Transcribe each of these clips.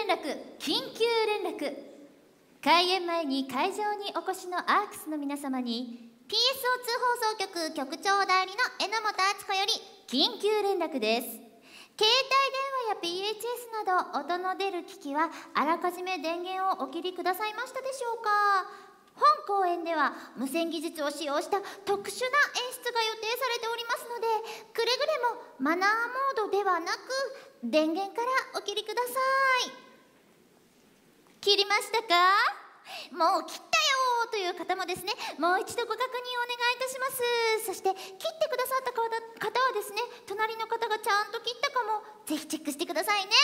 連絡、緊急連絡。開演前に会場にお越しのアークスの皆様に PSO2 放送局局長代理の榎本敦子より緊急連絡です。携帯電話や PHS など音の出る機器はあらかじめ電源をお切りくださいましたでしょうか。本公演では無線技術を使用した特殊な演出が予定されておりますので、くれぐれもマナーモードではなく電源からお切りください。切りましたか？もう切ったよという方もですね、もう一度ご確認お願いいたします。そして切ってくださった方はですね、隣の方がちゃんと切ったかもぜひチェックしてくださいね。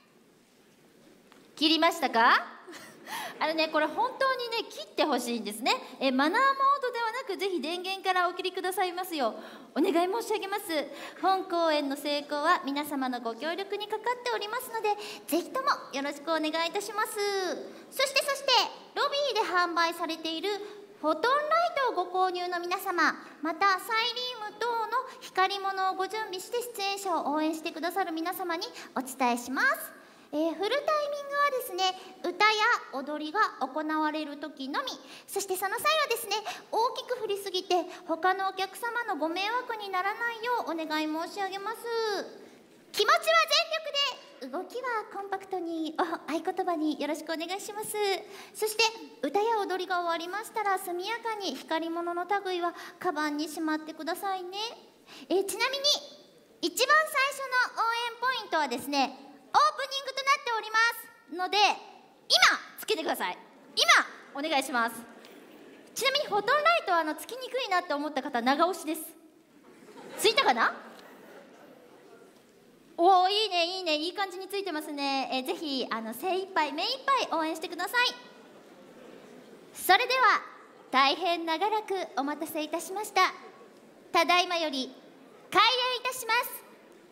切りましたか？これ本当にね、切ってほしいんですね。マナーモードではなくぜひ電源からお切りくださいますようお願い申し上げます。本公演の成功は皆様のご協力にかかっておりますので、ぜひともよろしくお願いいたします。そしてロビーで販売されているフォトンライトをご購入の皆様、またサイリウム等の光り物をご準備して出演者を応援してくださる皆様にお伝えします。フルタイミングはですね、歌や踊りが行われる時のみ、そしてその際はですね、大きく振りすぎて他のお客様のご迷惑にならないようお願い申し上げます。気持ちは全力で、動きはコンパクトにを合言葉によろしくお願いします。そして歌や踊りが終わりましたら、速やかに光り物の類はカバンにしまってくださいね。ちなみに一番最初の応援ポイントはですね、オープニングとなっておりますので、今つけてください。今お願いします。ちなみにフォトンライトはつきにくいなって思った方、長押しです。ついたかな？おお、いいねいいね、いい感じについてますね。ぜひ精一杯目いっぱい応援してください。それでは大変長らくお待たせいたしました。ただいまより開演いたします。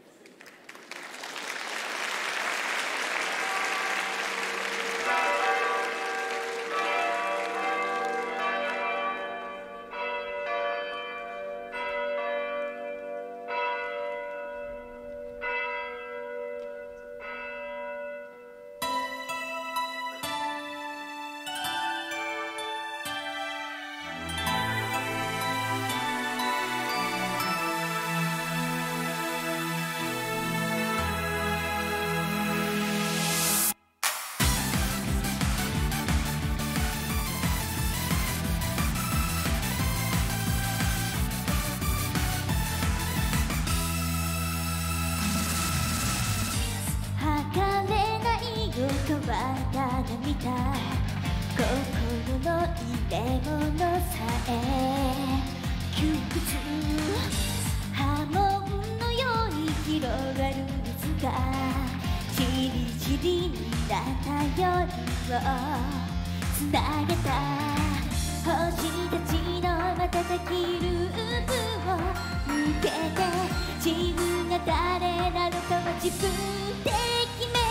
わが見た心の入れ物さえ窮屈、波紋のように広がる水がじりじりになった夜をつなげた星たちの瞬きループを抜けて、自分が誰なのかは自分で決め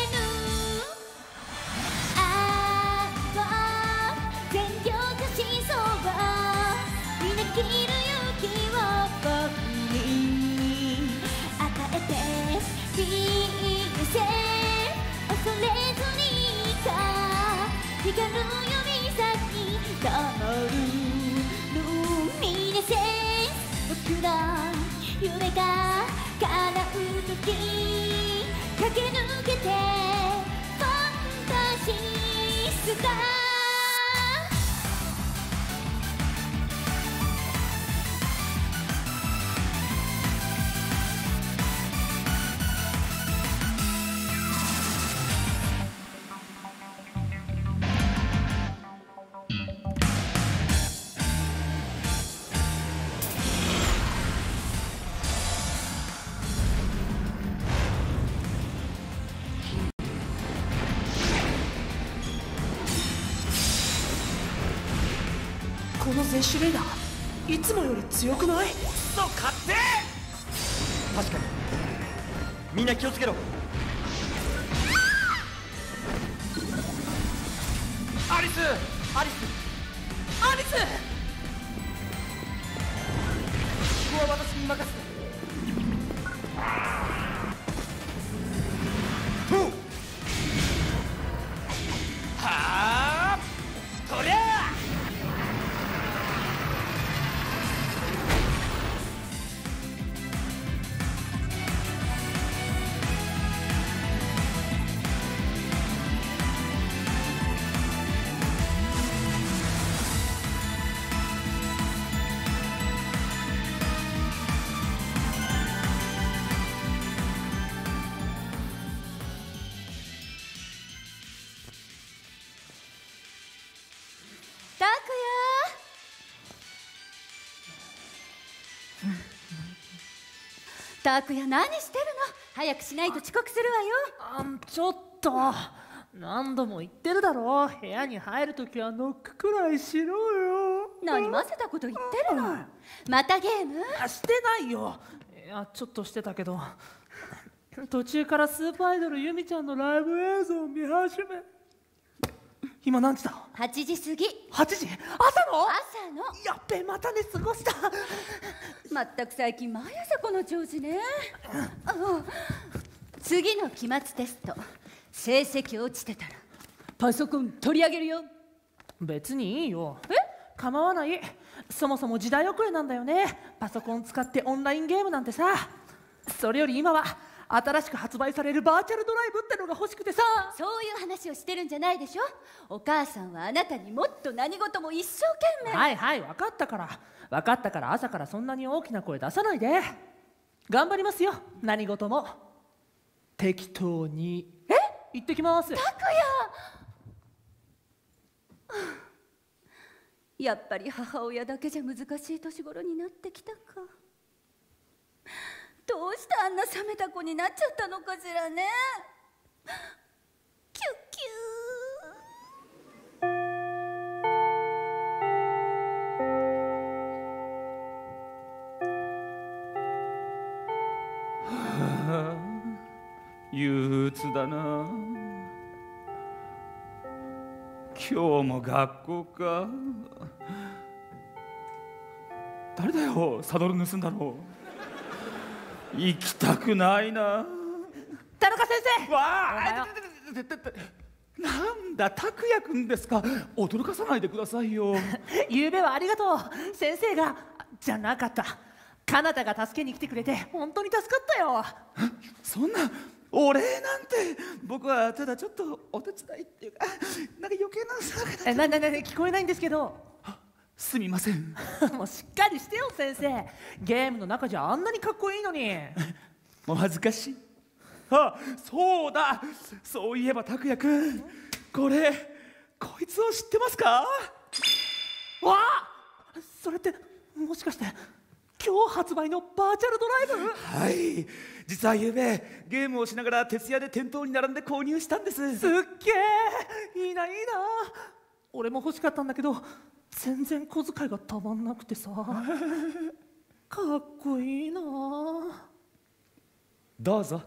生きる勇気を僕に与えて、人生恐れずにか光る指先灯るルミネセンス、僕の夢が叶う時駆け抜けてファンタジースター。 このゼッシュレイダーいつもより強くない？ そう勝手！確かにみんな気をつけろ。アリスアリスここは私に任せて。 拓也、何してるの？早くしないと遅刻するわよ。 ちょっと何度も言ってるだろ。部屋に入るときはノックくらいしろよ。 何混ぜたこと言ってるの？またゲーム？ してないよ。いや、ちょっとしてたけど、途中からスーパーアイドルユミちゃんのライブ映像を見始め。今何時だ ？8時過ぎ。 8時？朝の？やっべ、また寝過ごした。 まったく最近毎朝この調子ね。次の期末テスト成績落ちてたらパソコン取り上げるよ。 別にいいよ。構わない。そもそも時代遅れなんだよね、パソコン使ってオンラインゲームなんてさ。それより今は新しく発売されるバーチャルドライブってのが欲しくてさ。 そういう話をしてるんじゃないでしょ。お母さんはあなたにもっと何事も一生懸命。 はいはい、分かったから朝からそんなに大きな声出さないで。頑張りますよ、何事も適当に。行ってきます。 拓也、やっぱり母親だけじゃ難しい年頃になってきたか。どうしてあんな冷めた子になっちゃったのかしらね。キュッキュー。憂鬱だな。今日も学校か。誰だよ、サドル盗んだの。行きたくないな。 田中先生。 わあ、なんだ、拓也くんですか。驚かさないでくださいよ。 昨べはありがとう。先生がじゃなかった、カナダが助けに来てくれて本当に助かったよ。 そんなお礼なんて。僕はただちょっとお手伝いっていうか、なんか余計な騒ぎだ。 聞こえないんですけど。 すみません。 もうしっかりしてよ先生。ゲームの中じゃあんなにかっこいいのに。 もう恥ずかしい。あ、そうだ、そういえば拓也くん、こいつを知ってますか？ わあ、それってもしかして今日発売のバーチャルドライブ？ はい、実は昨べゲームをしながら徹夜で店頭に並んで購入したんです。 すっげえ、いいな。俺も欲しかったんだけど全然小遣いがたまんなくてさ。かっこいいな。 どうぞ。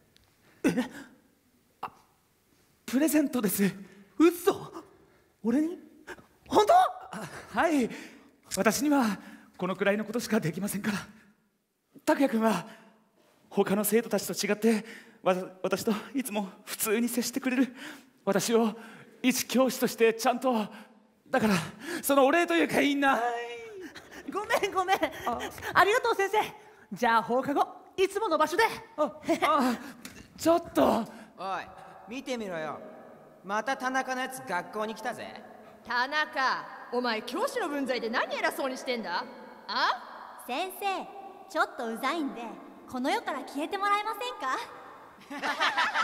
プレゼントです。 嘘？俺に？本当？ はい、私にはこのくらいのことしかできませんから。拓也君は他の生徒たちと違って私といつも普通に接してくれる。私を一教師としてちゃんと。だからそのお礼というかいない。 ごめん。ありがとう先生。じゃあ放課後いつもの場所で。 ちょっと。 おい、見てみろよ。また田中のやつ学校に来たぜ。 田中、お前教師の分際で何偉そうにしてんだ？あ？ 先生、ちょっとうざいんでこの世から消えてもらえませんか？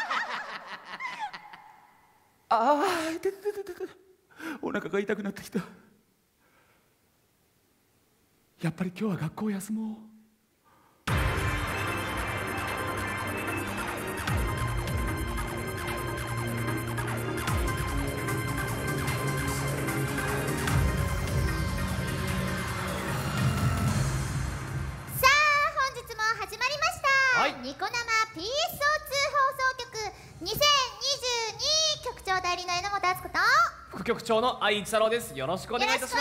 ああ、お腹が痛くなってきた。やっぱり今日は学校を休もう。 ニコ生 PSO2 放送局2022局長代理の榎本敦子と副局長の愛一太郎です。よろしくお願いいたします。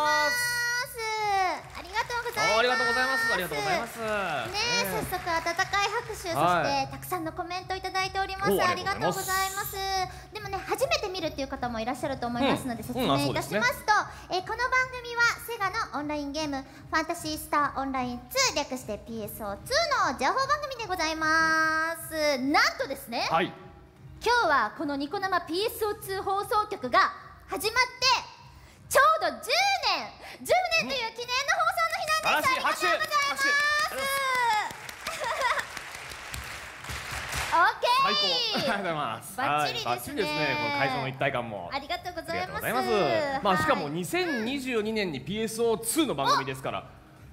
ありがとうございます。 ありがとうございます。ありがとうございます。 早速温かい拍手、そしてたくさんのコメントいただいております。ありがとうございます。でもね、初めて見るっていう方もいらっしゃると思いますので、説明いたしますと、この番組はセガのオンラインゲームファンタシースターオンライン2、略して PSO2 の情報番組でございます。なんとですね、 はい、 今日はこのニコ生 PSO2 放送局が始まってちょうど10年という記念の放送の日なんです。ありがとうございます。オッケー。 最高。ありがとうございます。 バッチリですね。 バッチリですね。この会場の一体感も。 ありがとうございます。 まあしかも2022年に PSO2 の番組ですから、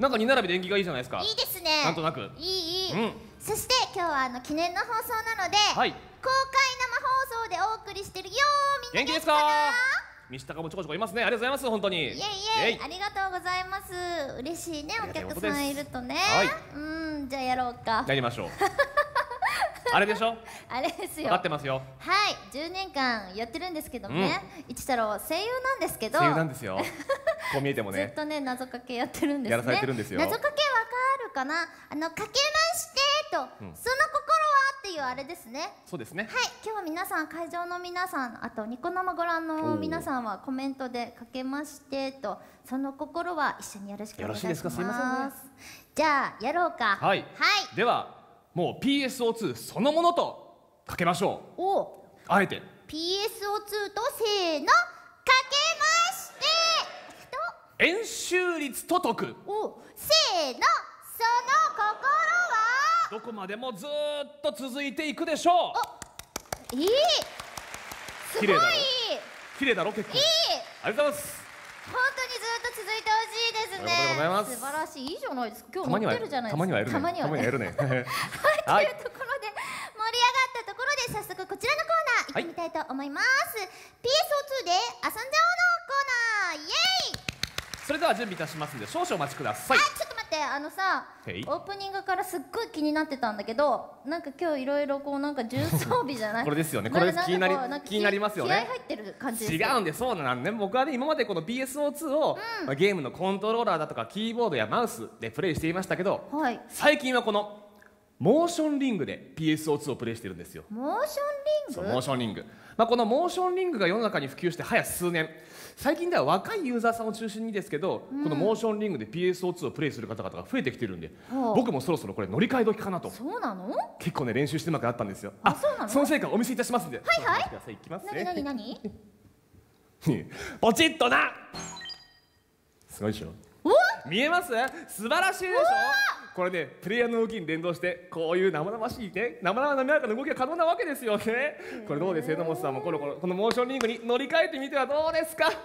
なんか2並びで縁起がいいじゃないですか。 いいですね。 なんとなく。 いい、 うん。 そして今日は記念の放送なので、 はい。 公開生放送でお送りしてるよー。みんな元気ですか？西高もちょこちょこいますね。ありがとうございます本当に。 イエイイエイ、ありがとうございます。嬉しいね、お客さんいるとね。 はい。 じゃあやろうか。 やりましょう。あれでしょ？ あれですよ。 分かってますよ。 はい、10年間やってるんですけどもね、一太郎声優なんですけど、 声優なんですよ。こう見えてもね。 ずっとね謎かけやってるんですね。 やらされてるんですよ。 謎かけわかるかな？かけましてと、その心はっていうあれですね。 そうですね。 はい、今日は皆さん、会場の皆さん、あとニコ生ご覧の皆さんはコメントでかけましてと、その心は一緒によろしくお願いします。 よろしいですか？すいませんね。 じゃあやろうか。 はい。 はい。 ではもう PSO2 そのものとかけましょう。 お、 あえて PSO2 とせーの、かけまして円周率と解く。 と、お、せーの、その心はどこまでもずーっと続いていくでしょう。 いい、すごいいい、 綺麗だろ？綺麗だろ結構。 いい、 ありがとうございます。 本当にずっと続いてほしいですね。 ありがとうございます素晴らしい、いいじゃないですか。今たまには日乗ってるじゃないですか。 たまにはやるね。 たまにはね。 やるね。 はい、というところで盛り上がったところで早速こちらのコーナー行ってみたいと思います。PSO2 で遊んじゃおうのコーナー、イエーイ。 それでは準備いたしますので少々お待ちください。 ちょっと待って、さ、 へいオープニングからすっごい気になってたんだけど、なんか今日いろいろこうなんか重装備じゃないこれですよね。これ気になりますよね。 気合入ってる感じですよ。 違うんで、そうなんで、僕はね今までこの PSO2 を、ゲームのコントローラーだとかキーボードやマウスでプレイしていましたけど、 はい。 最近はこのモーションリングで PSO2 をプレイしてるんですよ。 モーションリング。 そう、モーションリング、このモーションリングが世の中に普及して早数年、最近では若いユーザーさんを中心にですけど、このモーションリングで PSO2 をプレイする方々が増えてきてるんで、僕もそろそろこれ乗り換え時かなと。 そうなの？ 結構ね練習してうまくなったんですよ。 そうなの？ その成果お見せいたしますんで。 はいはい。 いきますなになね。 になに？ ポチッとな。すごいでしょ。見えます？素晴らしいでしょ。これね、プレイヤーの動きに連動してこういう生々しいね、生々滑らかな動きが可能なわけですよね。これどうです？榎本さんもこのモーションリングに乗り換えてみてはどうですか？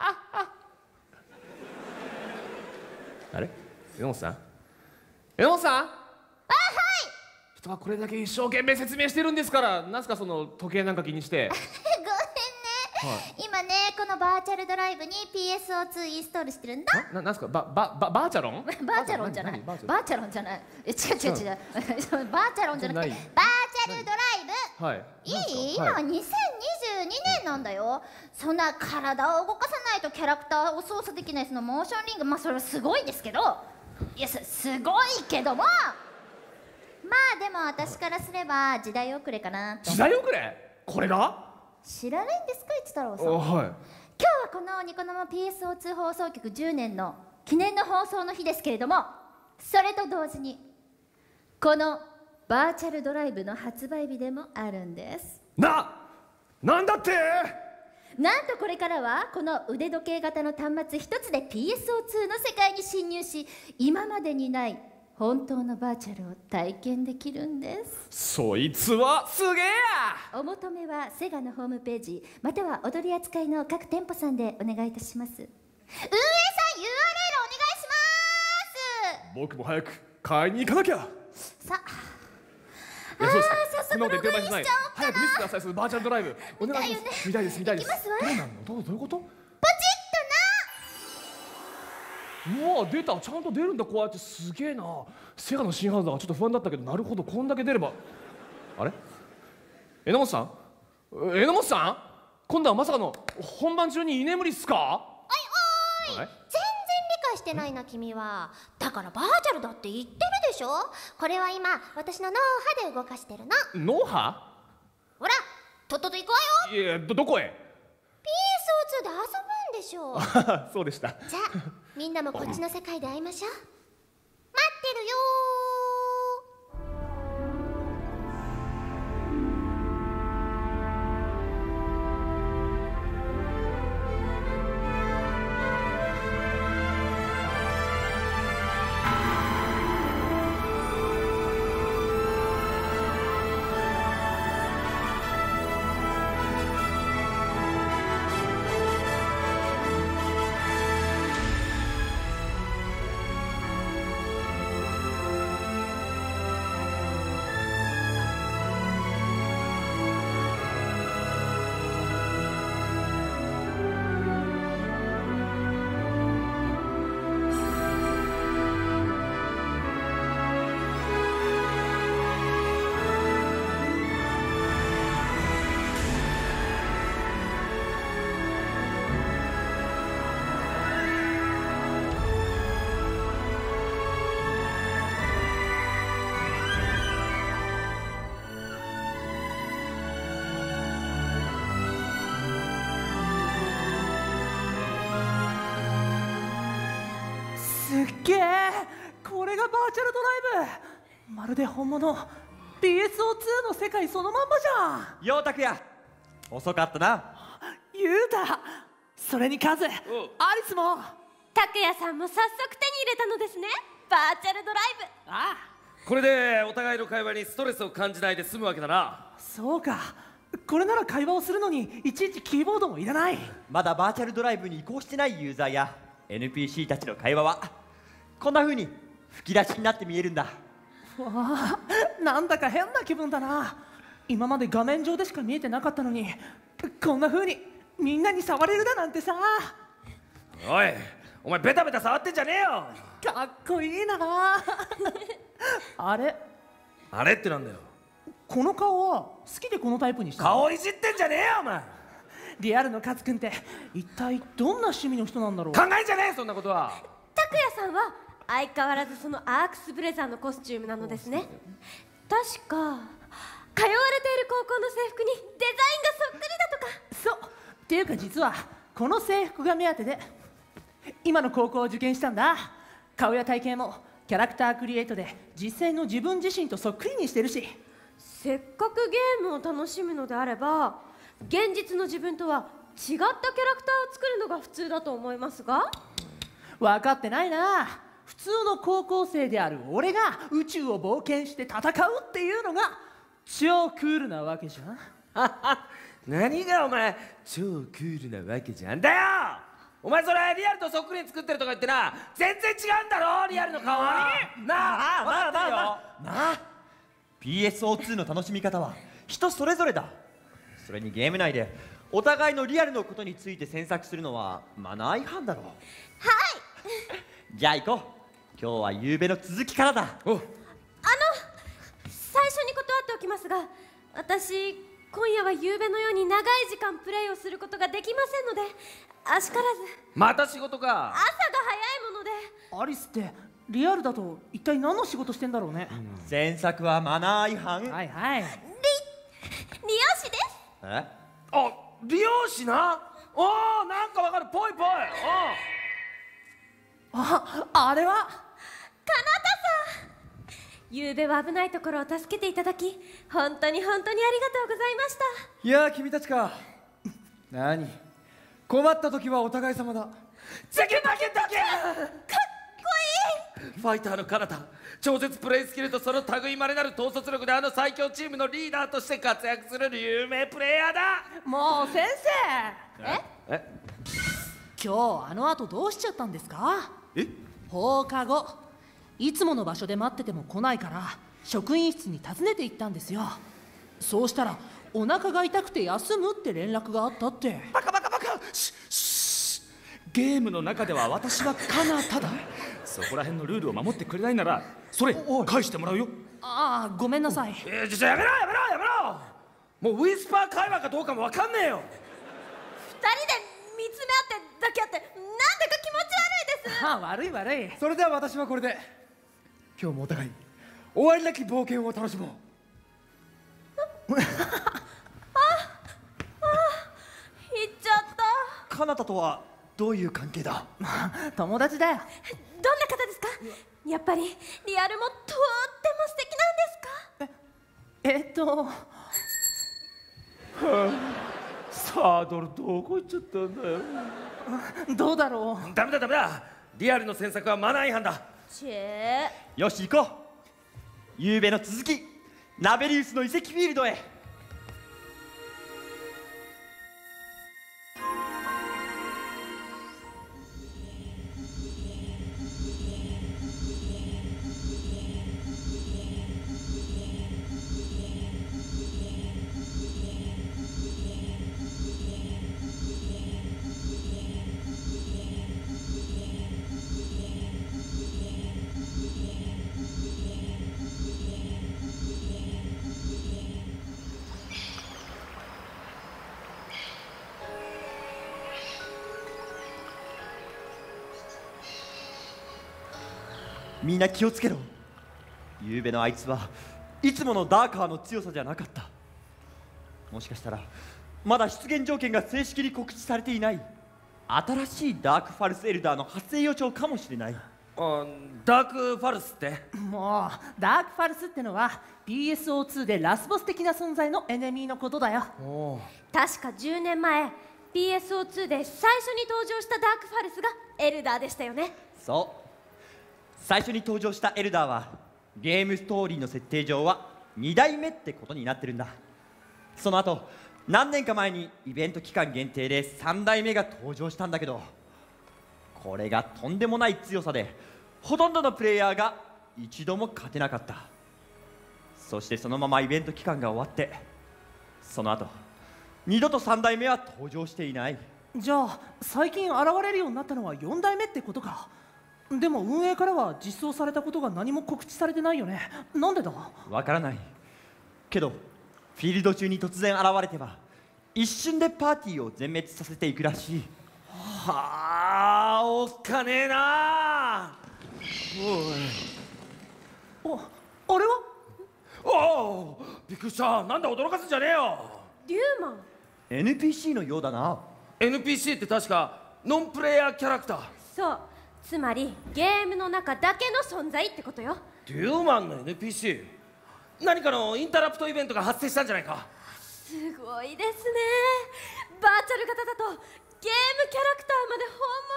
あれ？榎本さん？榎本さん？人はこれだけ一生懸命説明してるんですから、なんすかその時計なんか気にして。 ごめんね、今ねこのバーチャルドライブに PSO2 インストールしてるんだ。 なんすかバーチャロン？ バーチャロンじゃない。バーチャロンじゃない。違う。バーチャロンじゃなくてバーチャルドライブ。 はい。 いい？今は2022年なんだよ。そんな体を動かさないとキャラクターを操作できないそのモーションリング、まあそれはすごいですけど、いやすごいけども、まあでも私からすれば時代遅れかなと。 時代遅れ？これが？ 知らないんですか、一太郎さん。 はい。 今日はこのニコ生 PSO2 放送局10年の記念の放送の日ですけれども、それと同時にこのバーチャルドライブの発売日でもあるんです。 なんだって？ なんとこれからはこの腕時計型の端末一つで PSO2 の世界に侵入し、今までにない本当のバーチャルを体験できるんです。 そいつはすげえや。 お求めはセガのホームページまたは踊り扱いの各店舗さんでお願いいたします。運営さん URL お願いします。 僕も早く買いに行かなきゃ。 さいやそうです。 早速こんなこと言ってる場合じゃない。 ログインしちゃおうかな。 早く見せてください。そのバーチャルドライブお願いします。見たいです。 行きますわ。 どうなの？どういうこと？ ポチうわ出た、ちゃんと出るんだ。こうやってすげえな。セガの新ハードだからちょっと不安だったけど、なるほどこんだけ出れば。あれ？榎本さん？榎本さん？今度はまさかの本番中に居眠りっすか？ 全然理解してないな君は。だからバーチャルだって言ってるでしょ。これは今私の脳波で動かしてるの。 脳波？ ほらとっとと行こうよ。 いやどこへ？ PSO2 で遊ぶんでしょう。 そうでした。 じゃあみんなもこっちの世界で会いましょう。待ってるよーチャルドライブ、まるで本物 PSO2 の世界そのまんまじゃん。 ようたくや、遅かったな。 ゆうた、それにカズ、アリスも。 拓也さんも早速手に入れたのですね、バーチャルドライブ。 ああ、 これでお互いの会話にストレスを感じないで済むわけだな。 そうか。これなら会話をするのにいちいちキーボードもいらない。 まだバーチャルドライブに移行してないユーザーや NPC たちの会話はこんな風に吹き出しになって見えるんだ。 わあ、なんだか変な気分だな。今まで画面上でしか見えてなかったのに、こんな風にみんなに触れるだなんてさ。 おい、お前ベタベタ触ってんじゃねえよ。 かっこいいなあれ、 あれってなんだよ。 この顔は好きでこのタイプにしたの？ 顔いじってんじゃねえよお前。 リアルのカズくんって一体どんな趣味の人なんだろう。 考えんじゃねえそんなことは。 拓也さんは相変わらずそのアークスブレザーのコスチュームなのですね。確か通われている高校の制服にデザインがそっくりだとか。 そうっていうか、実はこの制服が目当てで今の高校を受験したんだ。顔や体型もキャラクタークリエイトで実際の自分自身とそっくりにしてるし。 せっかくゲームを楽しむのであれば、現実の自分とは違ったキャラクターを作るのが普通だと思いますが。 分かってないな。普通の高校生である俺が宇宙を冒険して戦うっていうのが超クールなわけじゃん。 何がお前超クールなわけじゃんだよ。お前それリアルとそっくりに作ってるとか言ってな、全然違うんだろリアルの顔は。なあ分かってるよなあ、PSO2 の楽しみ方は人それぞれだ。それにゲーム内でお互いのリアルのことについて詮索するのはマナー違反だろう。はいじゃあ行こう。今日は夕べの続きからだ。 お最初に断っておきますが、私今夜は夕べのように長い時間プレイをすることができませんので、あしからずまた仕事か。 朝が早いもので。 アリスってリアルだと一体何の仕事してんだろうね。 詮索はマナー違反。 はいはい。 理容師です。 え、 あ、美容師な。おお、なんかわかる。ぽいぽい。 あれはかなたさん、夕べは危ないところを助けていただき本当にありがとうございました。 いやー、君たちか。何、困った時はお互い様だ。 ザケバケだけ。 かっこいい。 ファイターの彼方、超絶プレイスキルとその類いまれなる統率力であの最強チームのリーダーとして活躍する有名プレイヤーだ。 もう先生、 え、 今日あの後どうしちゃったんですか？ え、 放課後いつもの場所で待ってても来ないから職員室に訪ねて行ったんですよ。そうしたらお腹が痛くて休むって連絡があったって。 バカバカバカ、ゲームの中では私はカナタだ。そこら辺のルールを守ってくれないならそれ返してもらうよ。 ああ、ごめんなさい。 じゃあやめろ。もうウィスパー会話かどうかもわかんねえよ。 二人で見つめ合って抱き合ってなんだか気持ち悪いです。 ああ、悪い。 それでは私はこれで今日もお互い終わりなき冒険を楽しもう。 行っちゃった。 カナタとはどういう関係だ？ 友達だよ。 どんな方ですか？やっぱりリアルもとっても素敵なんですか？ サードルどこ行っちゃったんだよ。 どうだろう。 ダメだ。リアルの詮索はマナー違反だ。 チェー。 よし行こう。夕べの続き、ラベリウスの遺跡フィールドへ。みんな気をつけろ。夕べのあいつはいつものダーカーの強さじゃなかった。もしかしたらまだ出現条件が正式に告知されていない新しいダークファルスエルダーの発生予兆かもしれない。 ダークファルスって？ もうダークファルスってのは PSO2 でラスボス的な存在のエネミーのことだよ。 確か10年前 PSO2 で最初に登場したダークファルスがエルダーでしたよね。 そう、最初に登場したエルダーはゲームストーリーの設定上は2代目ってことになってるんだ。その後何年か前にイベント期間限定で3代目が登場したんだけど、これがとんでもない強さでほとんどのプレイヤーが一度も勝てなかった。そしてそのままイベント期間が終わって、その後二度と3代目は登場していない。 じゃあ最近現れるようになったのは4代目ってことか。でも運営からは実装されたことが何も告知されてないよね。なんでだ？ わからないけど、フィールド中に突然現れては一瞬でパーティーを全滅させていくらしい。 はあ、おっかねえな。 あれは？ おお、びっくりした。なんだ、驚かすんじゃねえよ。 リューマン NPC のようだな。 NPC って確かノンプレイヤーキャラクター。 そう、つまりゲームの中だけの存在ってことよ。 デューマンの NPC？ 何かのインタラプトイベントが発生したんじゃないか。 すごいですね。バーチャル型だとゲームキャラクターまで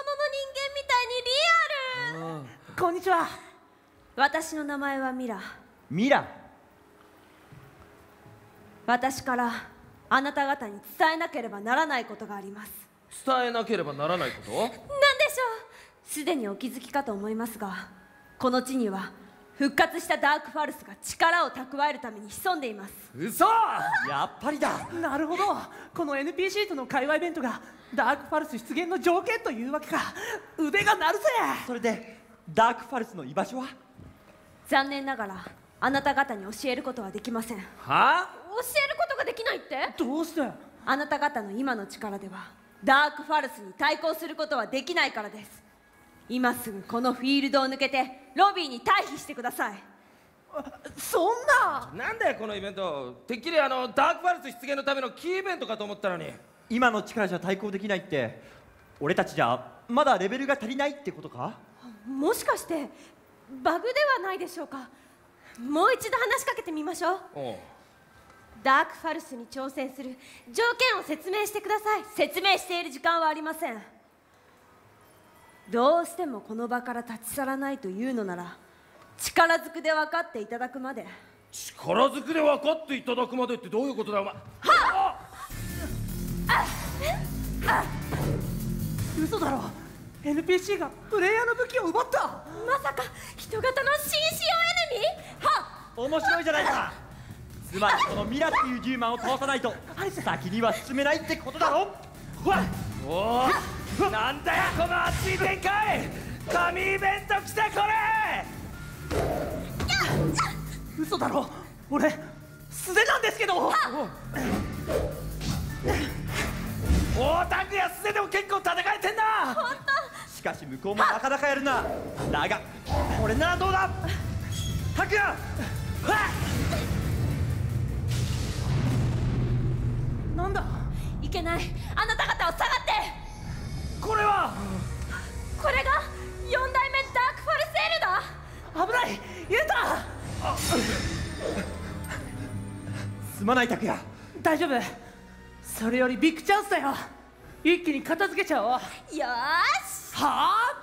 本物の人間みたいにリアル。 こんにちは。 私の名前はミラ。 ミラ。 私からあなた方に伝えなければならないことがあります。 伝えなければならないこと？ なんでしょう。すでにお気づきかと思いますが、この地には復活したダークファルスが力を蓄えるために潜んでいます。 嘘！ やっぱりだ。 なるほど、この NPC との会話イベントがダークファルス出現の条件というわけか。腕が鳴るぜ。 それでダークファルスの居場所は？ 残念ながらあなた方に教えることはできません。 はあ？ 教えることができないって？ どうして？ あなた方の今の力ではダークファルスに対抗することはできないからです。今すぐこのフィールドを抜けてロビーに退避してください。 そんな。 なんだよこのイベント。てっきりダークファルス出現のためのキーイベントかと思ったのに。 今の力じゃ対抗できないって、俺たちじゃまだレベルが足りないってことか？ もしかしてバグではないでしょうか。もう一度話しかけてみましょう。ダークファルスに挑戦する条件を説明してください。説明している時間はありません。どうしてもこの場から立ち去らないというのなら、力ずくで分かっていただくまで。 力ずくで分かっていただくまでってどういうことだお前。 嘘だろ。 NPC がプレイヤーの武器を奪った。 まさか人型の新仕様エネミー？はっ、 面白いじゃないか。つまりこのミラっていうデューマンを倒さないと先には進めないってことだろ。 おお、なんだよこの熱い展開。神イベント来てこれ。 嘘だろ。俺素手なんですけど。 おお、タクヤ素手でも結構戦えてんな。 本当。 しかし向こうもなかなかやるな。だが俺ならどうだ。タクヤ。 なんだ。 いけない。あなた方は下がって。 これは。 これが4代目ダークファルスエルダー。 危ない。入れた。 すまないタクヤ。 大丈夫。それよりビッグチャンスだよ。一気に片付けちゃおう。 よーし。 はあ。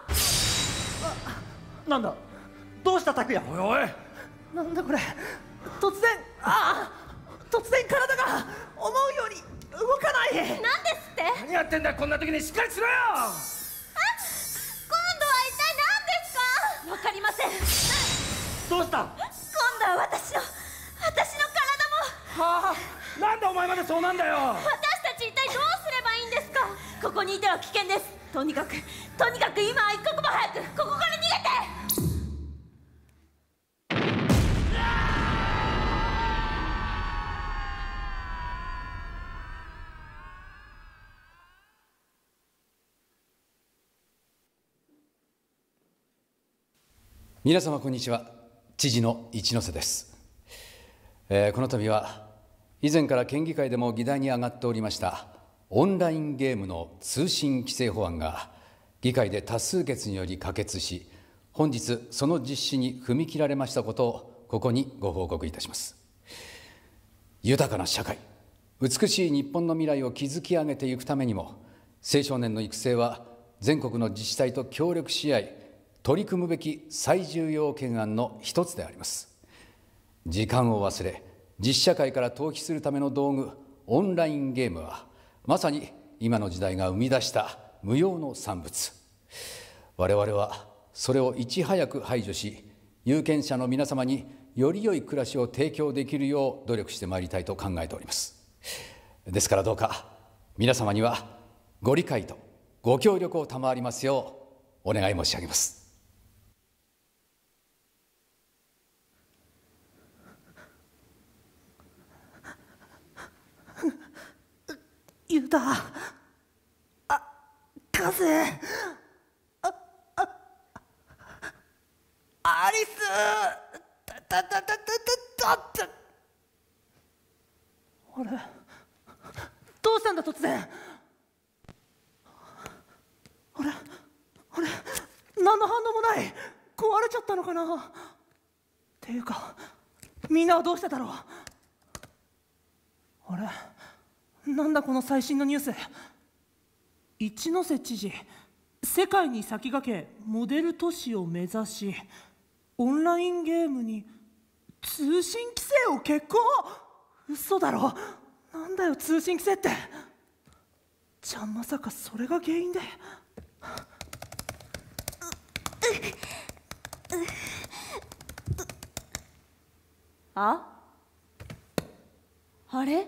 なんだ。どうしたタクヤ。 おいおい、 なんだこれ。突然体が思うように動かない。 なんですって？ 何やってんだ。こんな時にしっかりしろよ。 今度は一体何ですか？わかりません。 どうした。 今度は私の体も。 はあ、なんでお前までそうなんだよ。 私たち一体どうすればいいんですか？ここにいては危険です。とにかく今は一刻も早くここから逃げて。 皆様こんにちは。知事の一ノ瀬です。この度は以前から県議会でも議題に上がっておりましたオンラインゲームの通信規制法案が議会で多数決により可決し、 本日その実施に踏み切られましたことをここにご報告いたします。豊かな社会、美しい日本の未来を築き上げていくためにも、青少年の育成は全国の自治体と協力し合い取り組むべき最重要懸案の一つであります。時間を忘れ実社会から逃避するための道具、オンラインゲームはまさに今の時代が生み出した無用の産物。我々はそれをいち早く排除し、有権者の皆様により良い暮らしを提供できるよう努力してまいりたいと考えております。ですからどうか皆様にはご理解とご協力を賜りますようお願い申し上げます。 ユタ、風、アリス、あれ、どうしたんだ突然。あれ何の反応もない。壊れちゃったのかな。っていうかみんなはどうしただろう。あれ、なんだこの最新のニュース。一ノ瀬知事、世界に先駆けモデル都市を目指し、オンラインゲームに通信規制を決行。嘘だろ。なんだよ通信規制って。じゃあまさかそれが原因で。 あれ？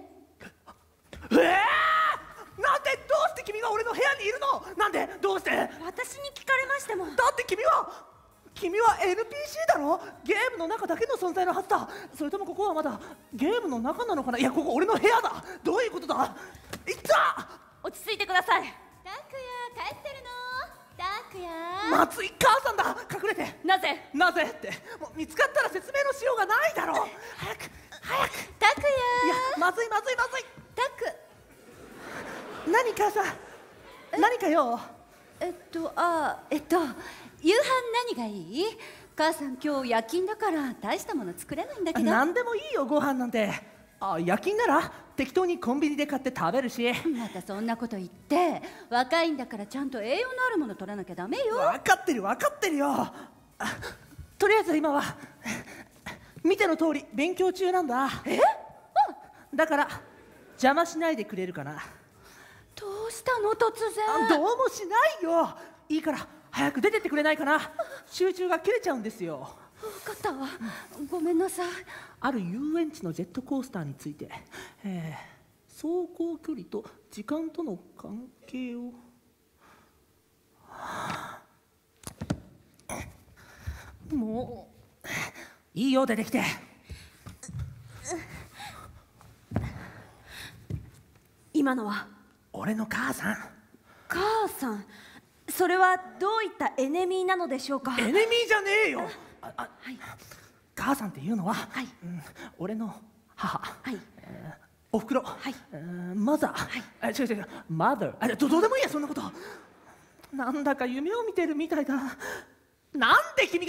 なんでどうして君が俺の部屋にいるの。なんでどうして。 私に聞かれましても。 だって君は NPC だろ。ゲームの中だけの存在のはずだ。それともここはまだゲームの中なのかな。いやここ俺の部屋だ。どういうことだ。いった落ち着いてください。 タクヤ帰ってるの。タクヤ松井母さんだ。隠れて。 なぜってもう見つかったら説明のしようがないだろう。早くタクヤ。 いやまずいタク。 何母さん何かよ。 夕飯何がいい？母さん今日夜勤だから大したもの作れないんだけど。 何でもいいよご飯なんて。夜勤なら適当にコンビニで買って食べるし。 またそんなこと言って。若いんだからちゃんと栄養のあるもの取らなきゃダメよ。 分かってるよ。とりあえず今は見ての通り勉強中なんだ。だから邪魔しないでくれるかな。 どうしたの突然。 どうもしないよ。いいから早く出てってくれないかな。集中が切れちゃうんですよ。 分かったわ、ごめんなさい。 ある遊園地のジェットコースターについて、走行距離と時間との関係を。もういいよ出てきて。 今のは俺の母さん。 母さん、それはどういったエネミーなのでしょうか。 エネミーじゃねえよ。母さんっていうのは、俺の母、おふくろ、マザー、違うマザー、どうでもいいやそんなこと。なんだか夢を見てるみたいだ。なんで君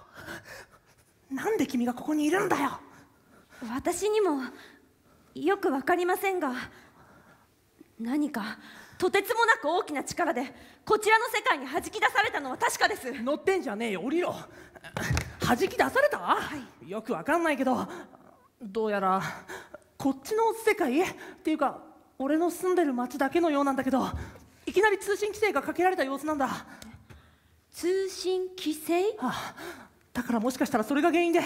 がここにいるんだよ。 私にもよくわかりませんが、何かとてつもなく大きな力でこちらの世界に弾き出されたのは確かです。 乗ってんじゃねえよ、降りろ。弾き出された、よくわかんないけど、どうやらこっちの世界っていうか俺の住んでる町だけのようなんだけど、いきなり通信規制がかけられた様子なんだ。 通信規制？ だからもしかしたらそれが原因で。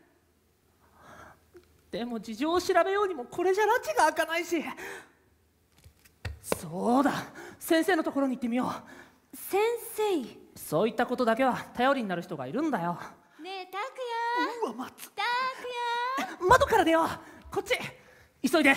でも事情を調べようにもこれじゃ拉致が開かないし。そうだ、先生のところに行ってみよう。 先生？ そういったことだけは頼りになる人がいるんだよ。 ねえタクヤ。 うわ、待つ。 タクヤ。 窓から出よう。こっち急いで。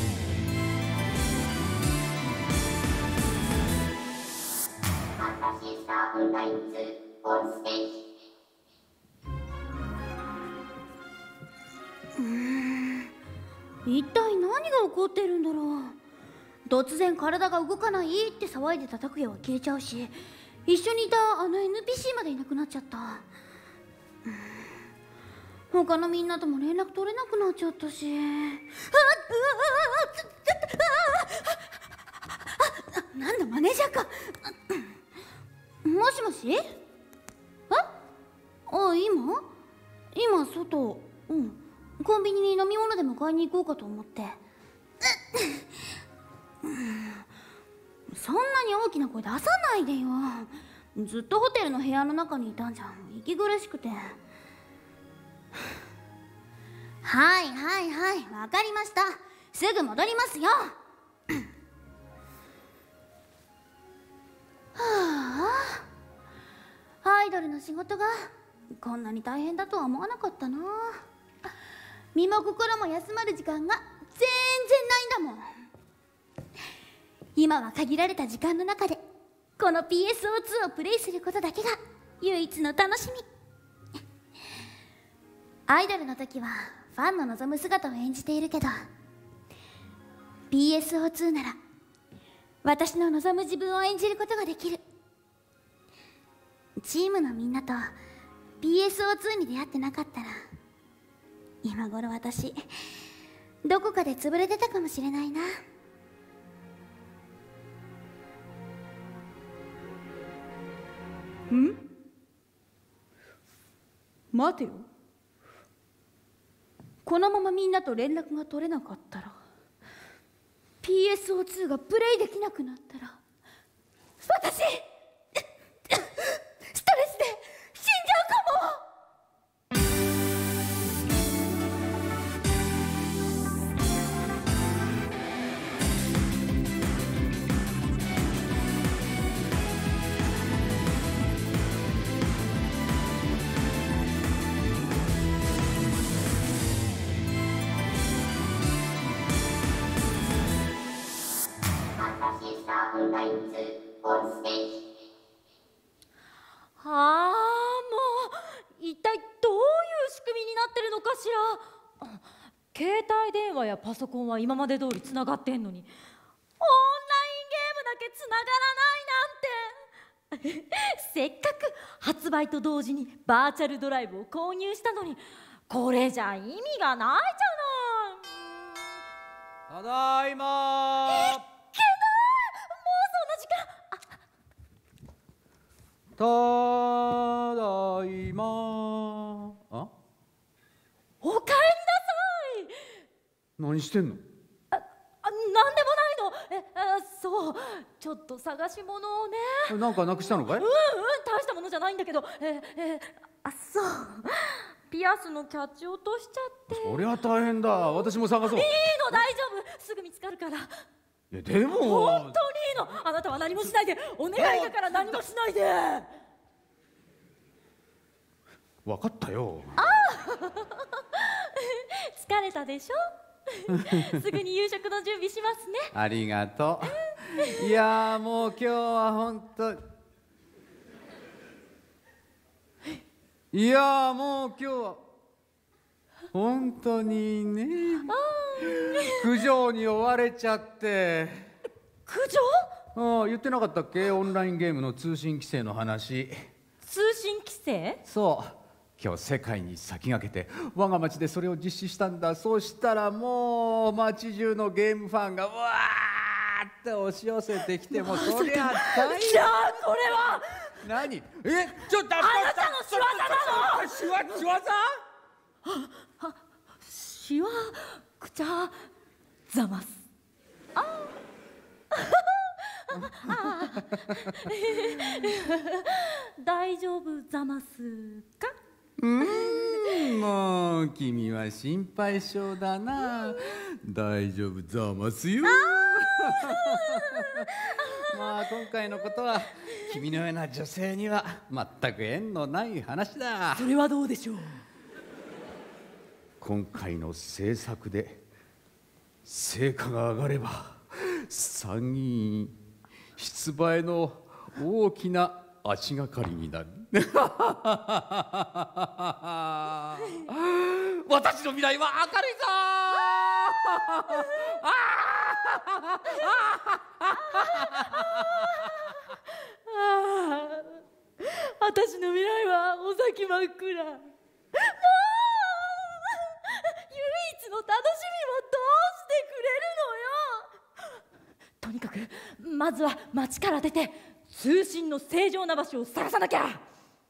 私一体何が起こってるんだろう。突然体が動かないって騒いでた拓也は消えちゃうし、一緒にいたあの NPC までいなくなっちゃった。他のみんなとも連絡取れなくなっちゃったし。なんだマネージャーか。もしもし。今外。コンビニに飲み物でも買いに行こうかと思って。そんなに大きな声出さないでよ。ずっとホテルの部屋の中にいたんじゃん。息苦しくて。はいわかりました。すぐ戻りますよ。アイドルの仕事がこんなに大変だとは思わなかったな。身も心も休まる時間が全然ないんだもん。今は限られた時間の中でこの PSO2 をプレイすることだけが唯一の楽しみ。アイドルの時はファンの望む姿を演じているけど、 PSO2 なら私の望む自分を演じることができる。チームのみんなと PSO2 に出会ってなかったら、今頃私どこかで潰れてたかもしれないな。待てよ。このままみんなと連絡が取れなかったら、 PSO2 がプレイできなくなったら、私ストレスで死んじゃうかも。一体どういう仕組みになってるのかしら。 携帯電話やパソコンは今まで通りつながってんのに、オンラインゲームだけつながらないなんてせっかく発売と同時にバーチャルドライブを購入したのに、これじゃ意味がないじゃない。 ただいまー。 いけない、もうそんな時間。 ただいまー。 おかえりなさい。 何してんの？ なんでもないの。そう、ちょっと探し物をね。 なんかなくしたのかい？ 大したものじゃないんだけど、そう、ピアスのキャッチ落としちゃって。 そりゃ大変だ。私も探そう。 いいの、大丈夫、すぐ見つかるから。 いやでも本当にいいの。あなたは何もしないで、お願いだから何もしないで。 分かったよ。 疲れたでしょ。すぐに夕食の準備しますね。 ありがとう。いやもう今日は本当、いやもう今日は本当にね、苦情に追われちゃって。 苦情？ 言ってなかったっけ、オンラインゲームの通信規制の話。 通信規制？ そう、今日世界に先駆けて我が町でそれを実施したんだ。そうしたらもう町中のゲームファンがわーって押し寄せてきて、もそりゃ大変。 じゃあこれは何？ちょっとあなたの仕業なの？ 仕業？ しわくちゃざます。大丈夫ざますか？ もう君は心配性だな。大丈夫ざますよ。まあ今回のことは君のような女性には全く縁のない話だ。 それはどうでしょう。 今回の制作で成果が上がれば参議院出馬への大きな足がかりになる。私の未来は明るいぞ私の未来はお先真っ暗。唯一の楽しみはどうしてくれるのよ。とにかくまずは町から出て通信の正常な場所を探さなきゃ。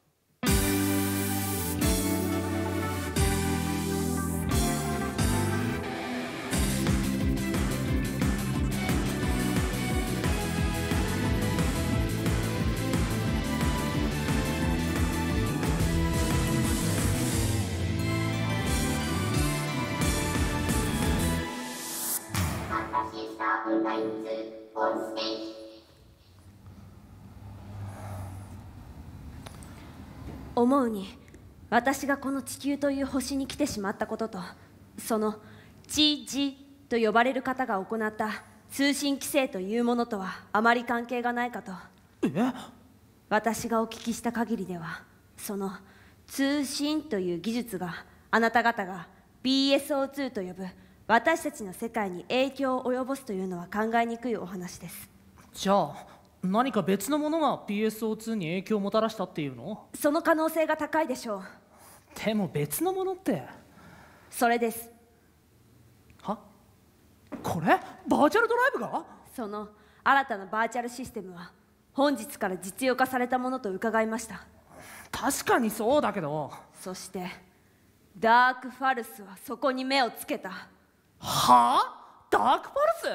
思うに私がこの地球という星に来てしまったことと、その知事と呼ばれる方が行った通信規制というものとはあまり関係がないかと。私がお聞きした限りでは、その通信という技術があなた方が BSO2 と呼ぶ私たちの世界に影響を及ぼすというのは考えにくいお話です。 じゃあ何か別のものが PSO2 に影響をもたらしたっていうの？ その可能性が高いでしょう。 でも別のものって？ それです。 は？これ？バーチャルドライブが？ その新たなバーチャルシステムは本日から実用化されたものと伺いました。 確かにそうだけど。 そしてダークファルスはそこに目をつけた。 はあ？ダークファルス？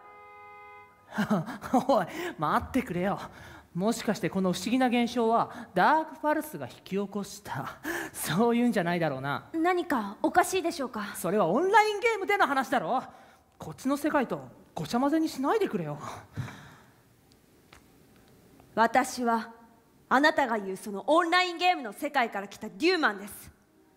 おい待ってくれよ。もしかしてこの不思議な現象はダークファルスが引き起こした、そういうんじゃないだろうな。 何かおかしいでしょうか？ それはオンラインゲームでの話だろ。こっちの世界とごちゃ混ぜにしないでくれよ。 私はあなたが言うそのオンラインゲームの世界から来たデューマンです。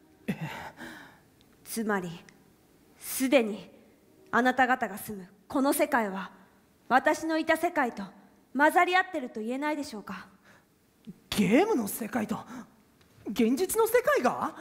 つまりすでにあなた方が住むこの世界は私のいた世界と混ざり合ってると言えないでしょうか？ ゲームの世界と現実の世界が？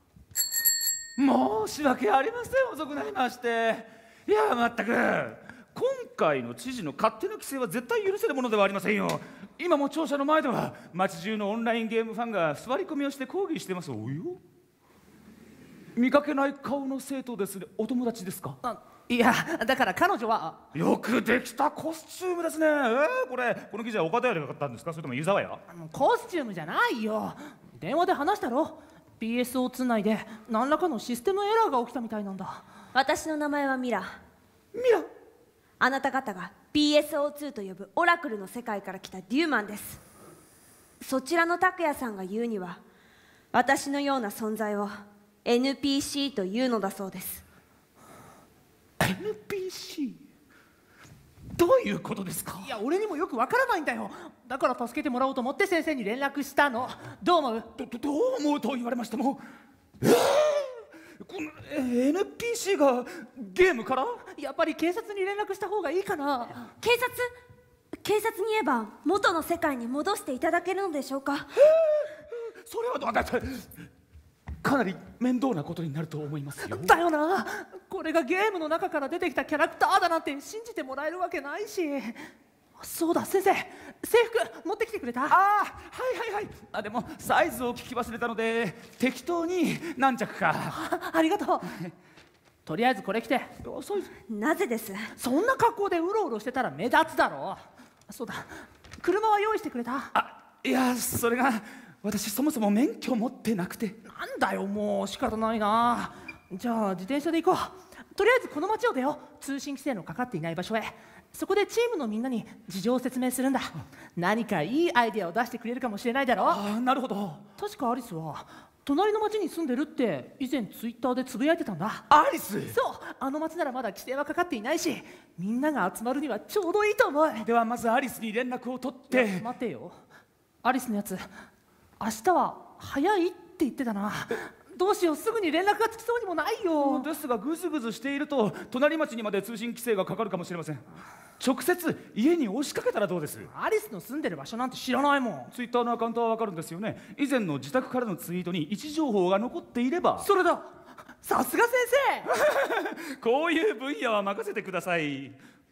申し訳ありません、遅くなりまして。いやまったく、今回の知事の勝手な規制は絶対許せるものではありませんよ。今も庁舎の前では街中のオンラインゲームファンが座り込みをして抗議してます。およ、見かけない顔の生徒ですね。お友達ですか？ いやだから彼女は。 よくできたコスチュームですね。この記事は岡田屋で買ったんですか、それとも湯沢屋？ コスチュームじゃないよ。電話で話したろ。 PSO2 内で何らかのシステムエラーが起きたみたいなんだ。 私の名前はミラ。 ミラ？ あなた方が PSO2 と呼ぶオラクルの世界から来たデューマンです。そちらの拓也さんが言うには、私のような存在を NPC というのだそうです。 NPC？ どういうことですか？ いや俺にもよくわからないんだよ。だから助けてもらおうと思って先生に連絡したの。どう思う？ どう思うと言われましても、このNPC がゲームから？ やっぱり警察に連絡した方がいいかな。 警察に言えば元の世界に戻していただけるのでしょうか？ それはだってかなり面倒なことになると思いますよ。 だよな。これがゲームの中から出てきたキャラクターだなんて信じてもらえるわけないし。そうだ先生、制服持ってきてくれた？ はい。でもサイズを聞き忘れたので適当に何着か。 ありがとう。とりあえずこれ着て。 なぜです？ そんな格好でうろうろしてたら目立つだろう。そうだ、車は用意してくれた？ いやそれが私そもそも免許持ってなくて。 なんだよもう仕方ないな。じゃあ自転車で行こう。とりあえずこの街を出よう。通信規制のかかっていない場所へ。そこでチームのみんなに事情を説明するんだ。何かいいアイデアを出してくれるかもしれないだろう。 なるほど。 確かアリスは隣の町に住んでるって以前ツイッターでつぶやいてたんだ。 アリス？ そう、あの町ならまだ規制はかかっていないし、みんなが集まるにはちょうどいいと思う。 ではまずアリスに連絡を取って。 待てよ、アリスのやつ明日は早いって言ってたな。どうしよう、すぐに連絡がつきそうにもないよ。 ですがグズグズしていると隣町にまで通信規制がかかるかもしれません。 直接家に押しかけたらどうです？ アリスの住んでる場所なんて知らないもん。 ツイッターのアカウントはわかるんですよね。以前の自宅からのツイートに位置情報が残っていれば。 それだ。さすが先生こういう分野は任せてください。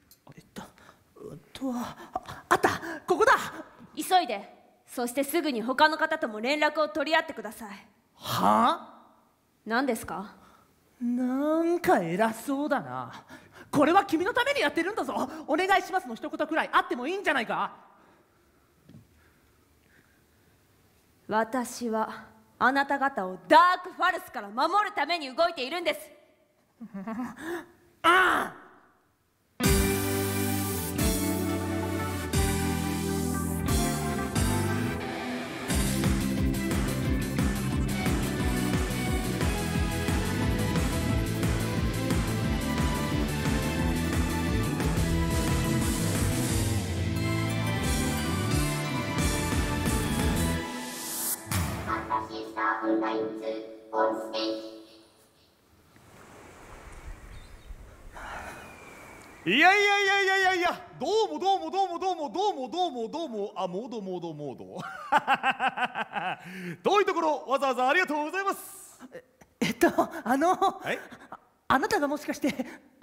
あった、ここだ。 急いで。そしてすぐに他の方とも連絡を取り合ってください。 はあ？ 何ですか？ なんか偉そうだな。これは君のためにやってるんだぞ。お願いしますの一言くらいあってもいいんじゃないか。 私はあなた方をダークファルスから守るために動いているんです。 ああ。 いやいやいやいやいやいや、どうもどうもどうもどうもどうもどうもどうも、あ、モードモードモード遠いところわざわざありがとうございます。 はい、あなたがもしかして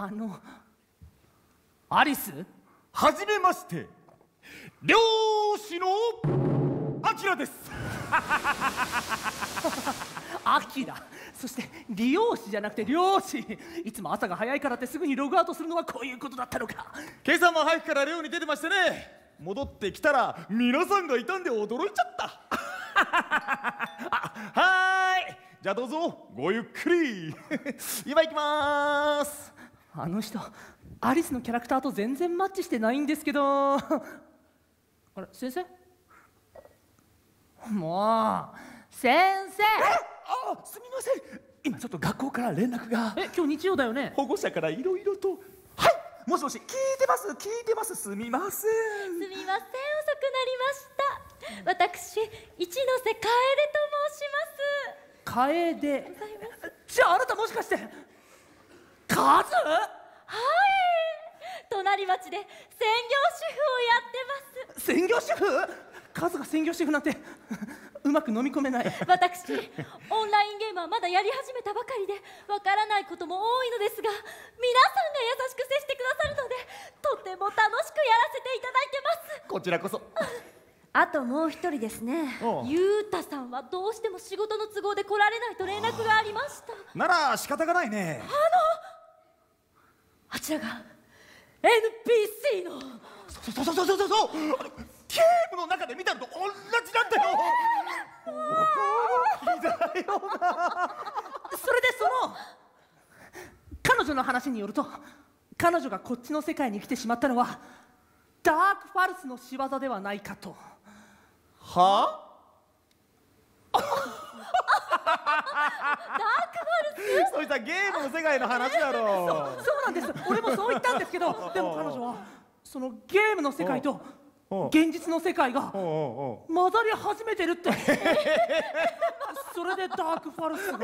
アリス？ はじめまして、漁師のアキラです。 アキラ、そして理容師じゃなくて漁師。いつも朝が早いからってすぐにログアウトするのはこういうことだったのか。 今朝も早くから漁に出てましてね、戻ってきたら皆さんがいたんで驚いちゃったはーい、じゃあどうぞごゆっくり今行きまーす。 あの人アリスのキャラクターと全然マッチしてないんですけどあれ、先生？もう先生。 あ、すみません、今ちょっと学校から連絡が。 今日日曜だよね。 保護者からいろいろと。はい、もしもし、聞いてます聞いてます。すみません、 すみません、遅くなりました。私、一ノ瀬楓と申します。 楓。じゃああなたもしかしてカズ？ はい、隣町で専業主婦をやってます。 専業主婦？カズが専業主婦なんてうまく飲み込めない。 私、オンラインゲームはまだやり始めたばかりでわからないことも多いのですが、皆さんが優しく接してくださるのでとても楽しくやらせていただいてます。 こちらこそ。 あともう一人ですね。ゆうたさんはどうしても仕事の都合で来られないと連絡がありました。 なら仕方がないね。 あちらが NPC の。 そうゲームの中で見たのと同じなんだよ。驚きだよな。 それで彼女の話によると、彼女がこっちの世界に来てしまったのはダークファルスの仕業ではないかと。 はあ？ ダークファルス？ そういったゲームの世界の話だろう。 そうなんです。俺もそう言ったんですけど、でも彼女はそのゲームの世界と現実の世界が混ざり始めてるって。それでダークファルスが。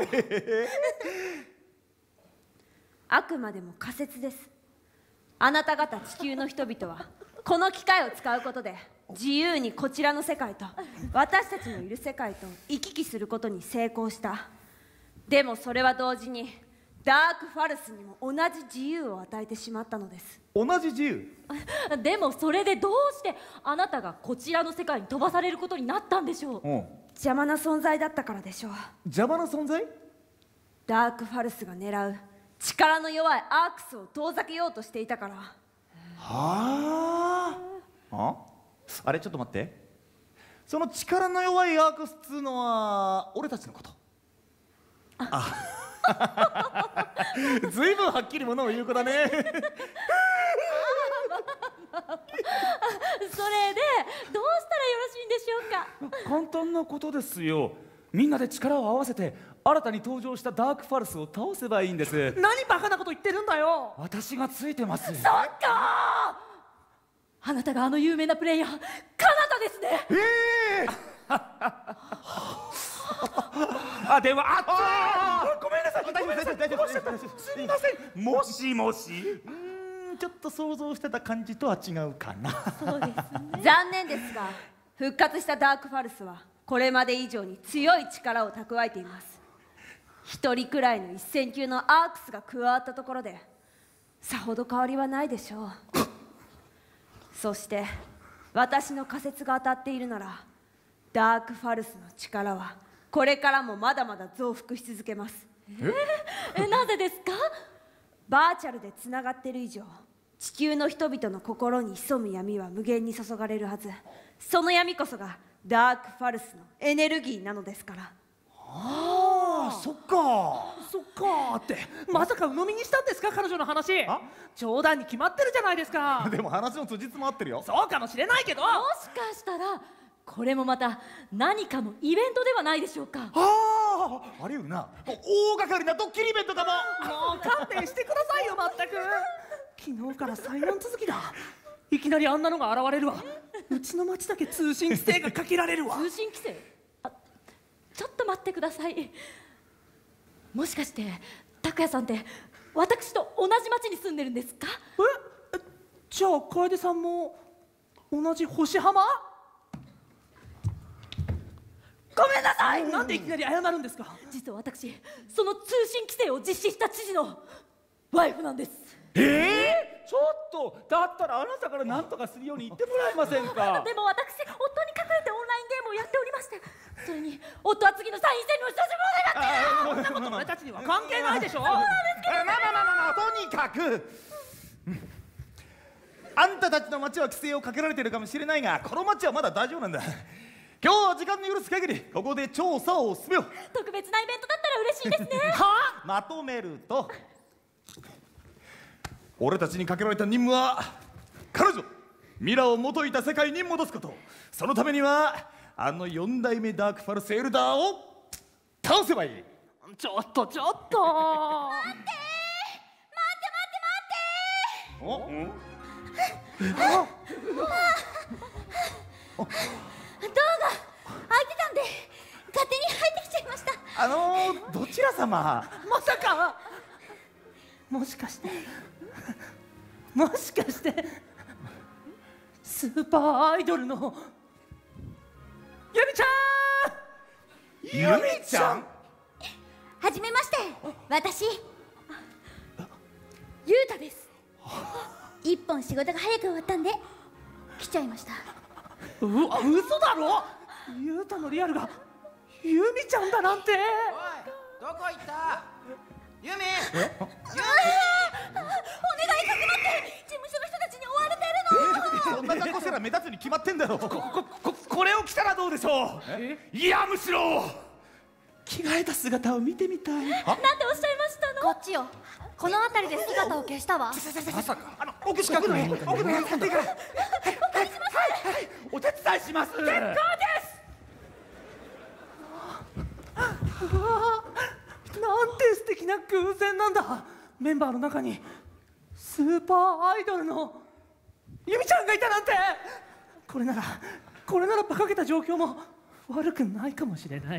あくまでも仮説です。あなた方地球の人々はこの機械を使うことで自由にこちらの世界と私たちのいる世界と行き来することに成功した。でもそれは同時にダークファルスにも同じ自由を与えてしまったのです。 同じ自由？ でもそれでどうしてあなたがこちらの世界に飛ばされることになったんでしょう？邪魔な存在だったからでしょう。 邪魔な存在？ ダークファルスが狙う力の弱いアークスを遠ざけようとしていたから。 はあ？あれ、ちょっと待って、その力の弱いアークスっつうのは俺たちのこと？ずいぶんはっきりものを言う子だね。 それでどうしたらよろしいんでしょうか？ 簡単なことですよ。みんなで力を合わせて新たに登場したダークファルスを倒せばいいんです。 何バカなこと言ってるんだよ。 私がついてます。 そっか、あなたがあの有名なプレイヤーカナダですね。 あ、電話。ごめんなさい。大丈夫。すみません。もしもし。 ちょっと想像してた感じとは違うかな。 そうですね。残念ですが、復活したダークファルスはこれまで以上に強い力を蓄えています。一人くらいの1000級のアークスが加わったところでさほど変わりはないでしょう。そして私の仮説が当たっているなら、ダークファルスの力はこれからもまだまだ増幅し続けます。なぜですか？バーチャルでつながっている以上、地球の人々の心に潜む闇は無限に注がれるはず。その闇こそがダークファルスのエネルギーなのですから。 ああ、そっかそっかってまさか鵜呑みにしたんですか、彼女の話。冗談に決まってるじゃないですか。 でも話の辻褄合ってるよ。 そうかもしれないけど、 もしかしたらこれもまた何かのイベントではないでしょうか。 あり得るな。大掛かりなドッキリイベントかも。 もう勘弁してくださいよ、まったく。昨日から災難続きだ。いきなりあんなのが現れるわ。うちの町だけ通信規制がかけられるわ。 通信規制？ちょっと待ってください。もしかして拓也さんって私と同じ町に住んでるんですか？ じゃあ楓さんも同じ星浜？ごめんなさい。なんでいきなり謝るんですか？ 実は私、その通信規制を実施した知事のワイフなんです。 ちょっとだったらあなたから何とかするように言ってもらえませんか？ でも私、夫に隠れてオンラインゲームをやっておりまして、それに夫は次の参院選の人事部を願っている。 そんなこと俺たちには関係ないでしょ。 まあとにかくあんたたちの町は規制をかけられているかもしれないが、この町はまだ大丈夫なんだ。今日は時間の許す限りここで調査を進めよう。 特別なイベントだったら嬉しいですね。 まとめると、俺たちにかけられた任務は彼女ミラを元いた世界に戻すこと。そのためにはあの4代目ダークファルスエルダーを倒せばいい。 ちょっと待って待っておドアが開いてたんで勝手に入ってきちゃいました。 どちら様？ まさかもしかしてスーパーアイドルのユミちゃん。 ユミちゃん？ はじめまして、私ゆうたです。一本仕事が早く終わったんで来ちゃいました。 嘘だろ。ゆうたのリアルがユミちゃんだなんて。おい、 どこ行った？ユミ！ お願いかくまって。事務所の人たちに追われてるの。 そんな格好したら目立つに決まってんだろ。 これを着たらどうでしょう？いや、むしろ着替えた姿を見てみたい。 なんでおっしゃいましたの？ こっちよ。この辺りで姿を消したわ。 まさか奥近くの奥の部屋使っていいから。はい、お手伝いします。結構です。 なんて素敵な偶然なんだ。メンバーの中にスーパーアイドルのユミちゃんがいたなんて。これなら馬鹿げた状況も悪くないかもしれない。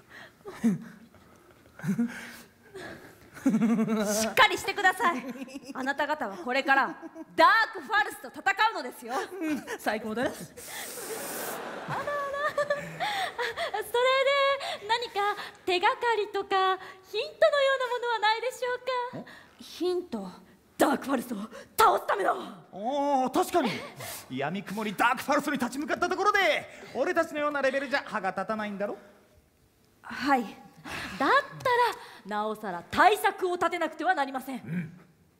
しっかりしてください。あなた方はこれからダークファルスと戦うのですよ。 最高です。 それで何か手がかりとかヒントのようなものはないでしょうか？ ヒント？ダークファルスを倒すための。 確かに闇雲にダークファルスに立ち向かったところで俺たちのようなレベルじゃ歯が立たないんだろ。 はい。 だったらなおさら対策を立てなくてはなりません。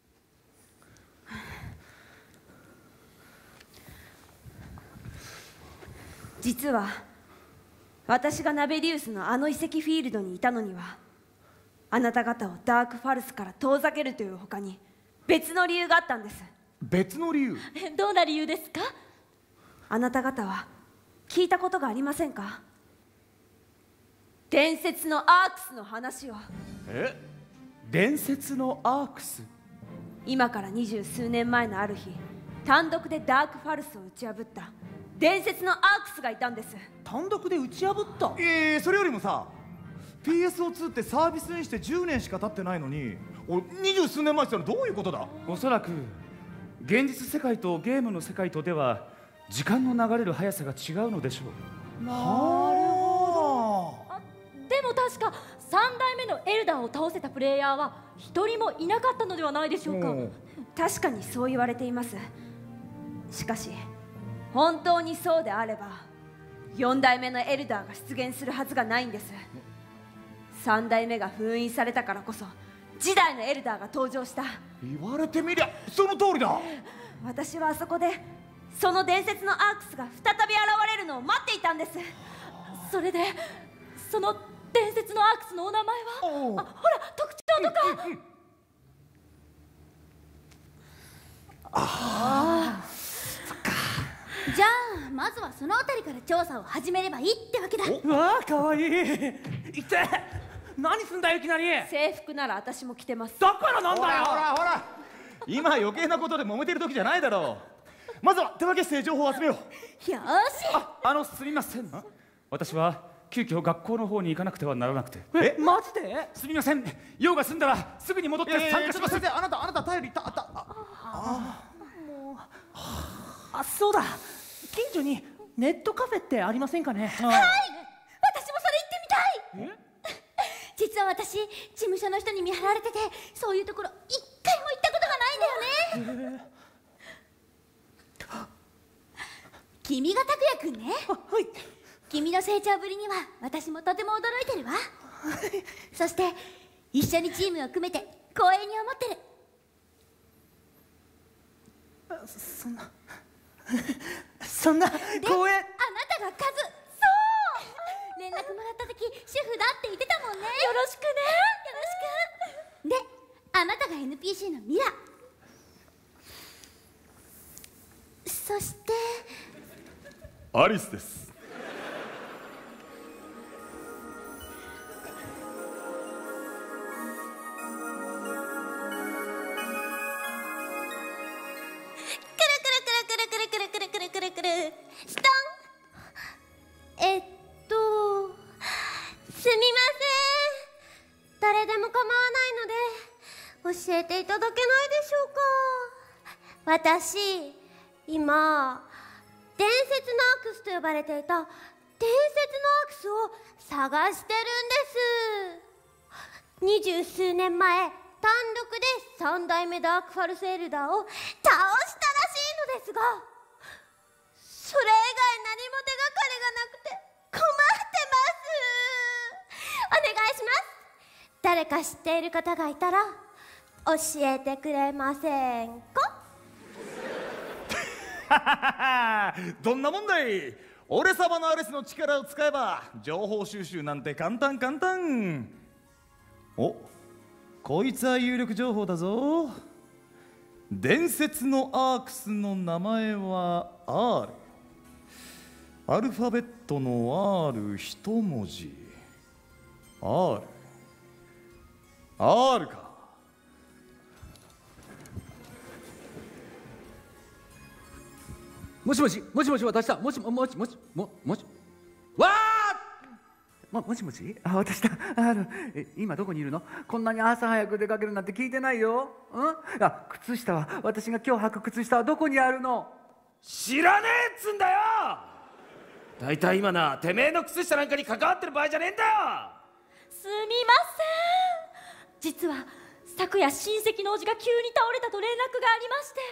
実は私がナベリウスのあの遺跡フィールドにいたのには、あなた方をダークファルスから遠ざけるという他に別の理由があったんです。 別の理由？ どんな理由ですか？ あなた方は聞いたことがありませんか？伝説のアークスの話を。 伝説のアークス？ 今から20数年前のある日、単独でダークファルスを打ち破った伝説のアークスがいたんです。 単独で打ち破った？ それよりもさ、 PSO2 ってサービスにして10年しか経ってないのに20数年前ってのはどういうことだ？ おそらく現実世界とゲームの世界とでは時間の流れる速さが違うのでしょう。 なるほど。でも確か3代目のエルダーを倒せたプレイヤーは一人もいなかったのではないでしょうか。 確かにそう言われています。しかし本当にそうであれば4代目のエルダーが出現するはずがないんです。3代目が封印されたからこそ次代のエルダーが登場した。 言われてみりゃその通りだ。 私はあそこでその伝説のアークスが再び現れるのを待っていたんです。 それでその伝説のアークスのお名前はほら特徴とか。 じゃあまずはその辺りから調査を始めればいいってわけだ。 うわあ、かわいい。いって何すんだよいきなり。 制服なら私も着てます。 だからなんだよ。 ほら今余計なことで揉めてる時じゃないだろう。まずは手分けして情報を集めよう。 よし。 すみません。私は急遽学校の方に行かなくてはならなくて。 マジで？ すみません。用が済んだらすぐに戻って参加します。 先生、あなた頼りいた。 そうだ、近所にネットカフェってありませんかね？ はい、私もそれ行ってみたい。実は私事務所の人に見張られてて、そういうところ一回も行ったことがないんだよね。君が拓也くんね。 はい。 君の成長ぶりには私もとても驚いてるわ。そして一緒にチームを組めて光栄に思ってる。 そんな光栄。あなたがそう連絡もらった時主婦だって言ってたもんね。よろしくね。よろしく。で、あなたが NPC のミラ。そしてアリスです。 ストン。すみません。誰でも構わないので教えていただけないでしょうか。私今伝説のアクスと呼ばれていた伝説のアクスを探してるんです。20数年前単独で3代目ダークファルスエルダーを倒したらしいのですが、それ以外何も手がかりがなくて困ってます。お願いします。誰か知っている方がいたら教えてくれませんか？ どんなもんだい。俺様のアリスの力を使えば情報収集なんて簡単。お、こいつは有力情報だぞ。伝説のアークスの名前は R。 アルファベットの R 一文字。 R か。 もしもし私だ。もしわあもしもし、私だ。今どこにいるの？こんなに朝早く出かけるなんて聞いてないよ。靴下は、私が今日履く靴下はどこにあるの？ 知らねえっつんだよ。だいたい今な、てめえの靴下なんかに関わってる場合じゃねえんだよ。 すみません。実は昨夜親戚のおじが急に倒れたと連絡がありまして、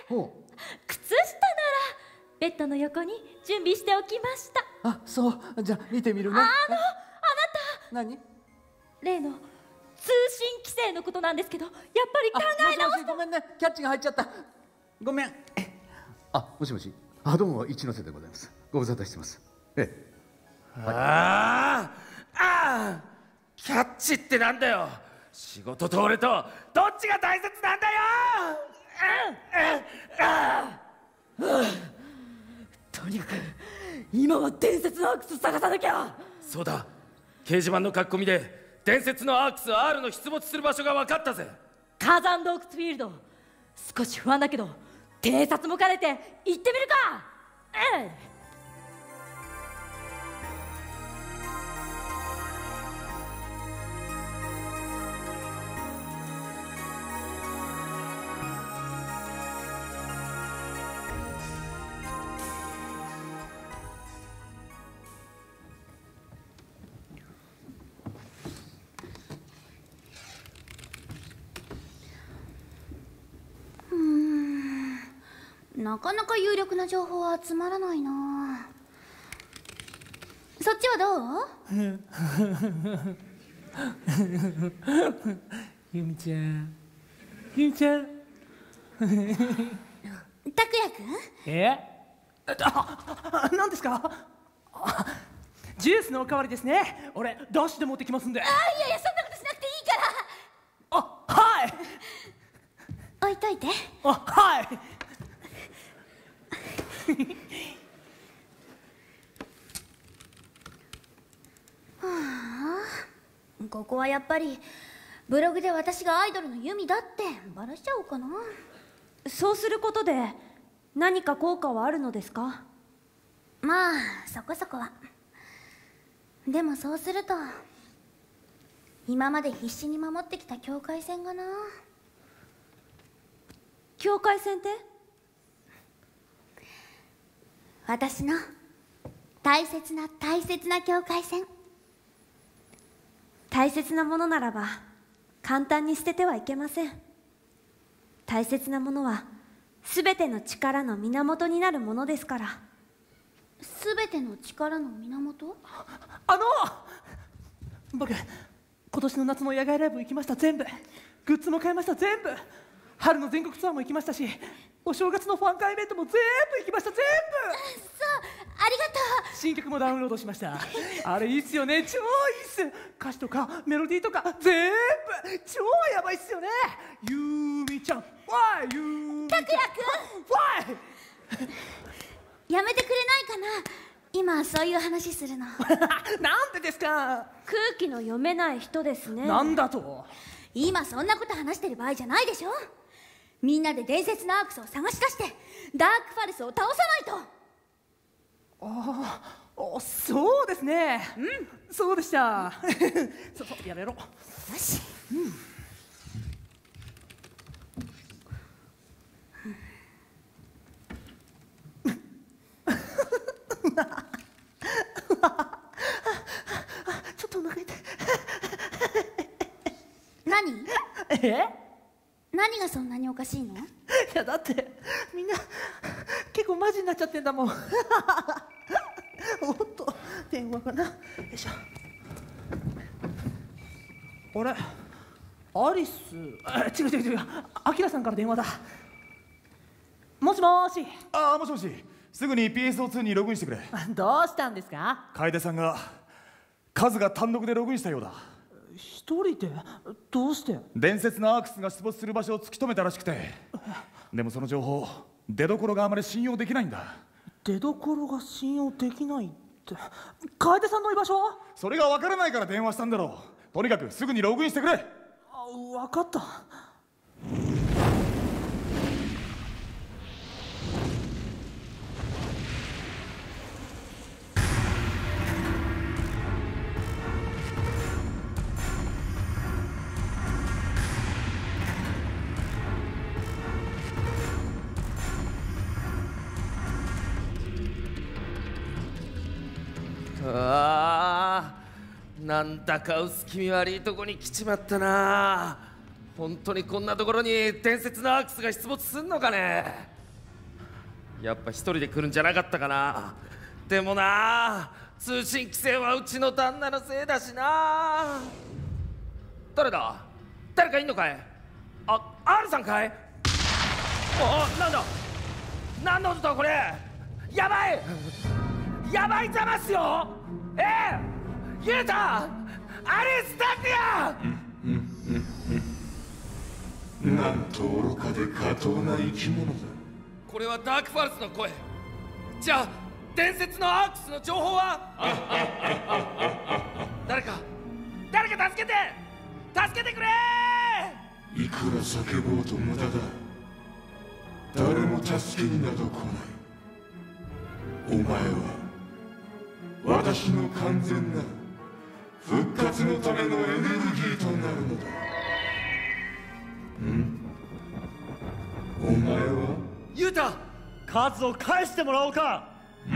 靴下ならベッドの横に準備しておきました。 そう。じゃあ見てみるね。 あなた何？ 例の通信規制のことなんですけど、やっぱり考え直して。 ごめんね、キャッチが入っちゃった。ごめん。もしもし。どうも一ノ瀬でございます。ご無沙汰してます。 キャッチってなんだよ。仕事と俺とどっちが大切なんだよ。 とにかく今は伝説のアークス探さなきゃ。 そうだ、掲示板の書き込みで伝説のアークス R の出没する場所が分かったぜ。 火山洞窟フィールド。少し不安だけど偵察も兼ねて行ってみるか。 なかなか有力な情報は集まらないな。そっちはどう？ ゆみちゃん、ゆみちゃん。 たくやくん？ 何ですか？ジュースのおかわりですね。俺ダッシュで持ってきますんで。 いやいや、そんなことしなくていいから。 はい。 置いといて。 はい。 ここはやっぱりブログで私がアイドルのユミだってバラしちゃおうかな。 そうすることで何か効果はあるのですか？ まあそこそこは。でもそうすると今まで必死に守ってきた境界線がな。 境界線って？ 私の大切な大切な境界線。 大切なものならば簡単に捨ててはいけません。大切なものは全ての力の源になるものですから。 全ての力の源？ 僕今年の夏の野外ライブ行きました。全部グッズも買いました。全部春の全国ツアーも行きましたし、お正月のファン会イベントも全部行きました。全部。 そう、ありがとう。 新曲もダウンロードしました。あれいいっすよね。超いいっす。歌詞とかメロディーとか全部超やばいっすよね。ゆうみちゃん、わい、ゆうみちゃん、 たくやくん、 わい。やめてくれないかな。今そういう話するの。 なんでですか。 空気の読めない人ですね。 なんだと。 今そんなこと話してる場合じゃないでしょ。みんなで伝説のアークスを探し出してダークファルスを倒さないと。 そうですね。そうでした。そうやめろ。よし。 ちょっとお腹痛い。 何？ 何がそんなにおかしいの？ いやだってみんな結構マジになっちゃってんだもん。おっと電話かな。よいしょ。あれアリス、違うアキラさんから電話だ。もしもーし。 ああ、もしもし。すぐに PSO2 にログインしてくれ。 どうしたんですか？ 楓さんがカズが単独でログインしたようだ。 一人で？どうして？ 伝説のアークスが出没する場所を突き止めたらしくて。でもその情報出どころがあまり信用できないんだ。 出どころが信用できないって、楓さんの居場所は？ それが分からないから電話したんだろう。とにかくすぐにログインしてくれ。 分かった。 なんだか薄気味悪いとこに来ちまったな。本当にこんなところに伝説のアークスが出没すんのかね。やっぱ一人で来るんじゃなかったかな。でもな、通信規制はうちの旦那のせいだしな。誰だ？誰かいんのかい？R さんかい？なんだ？何の音だこれ。やばいやばいざますよ。ユータ、アリスタクヤ。 なんと愚かで下等な生き物だ。 これはダークファルスの声。じゃあ伝説のアークスの情報は？誰か助けてくれ。 いくら叫ぼうと無駄だ。誰も助けになど来ない。お前は私の完全な復活のためのエネルギーとなるのだ。お前は？ ユータ、カズを返してもらおうか。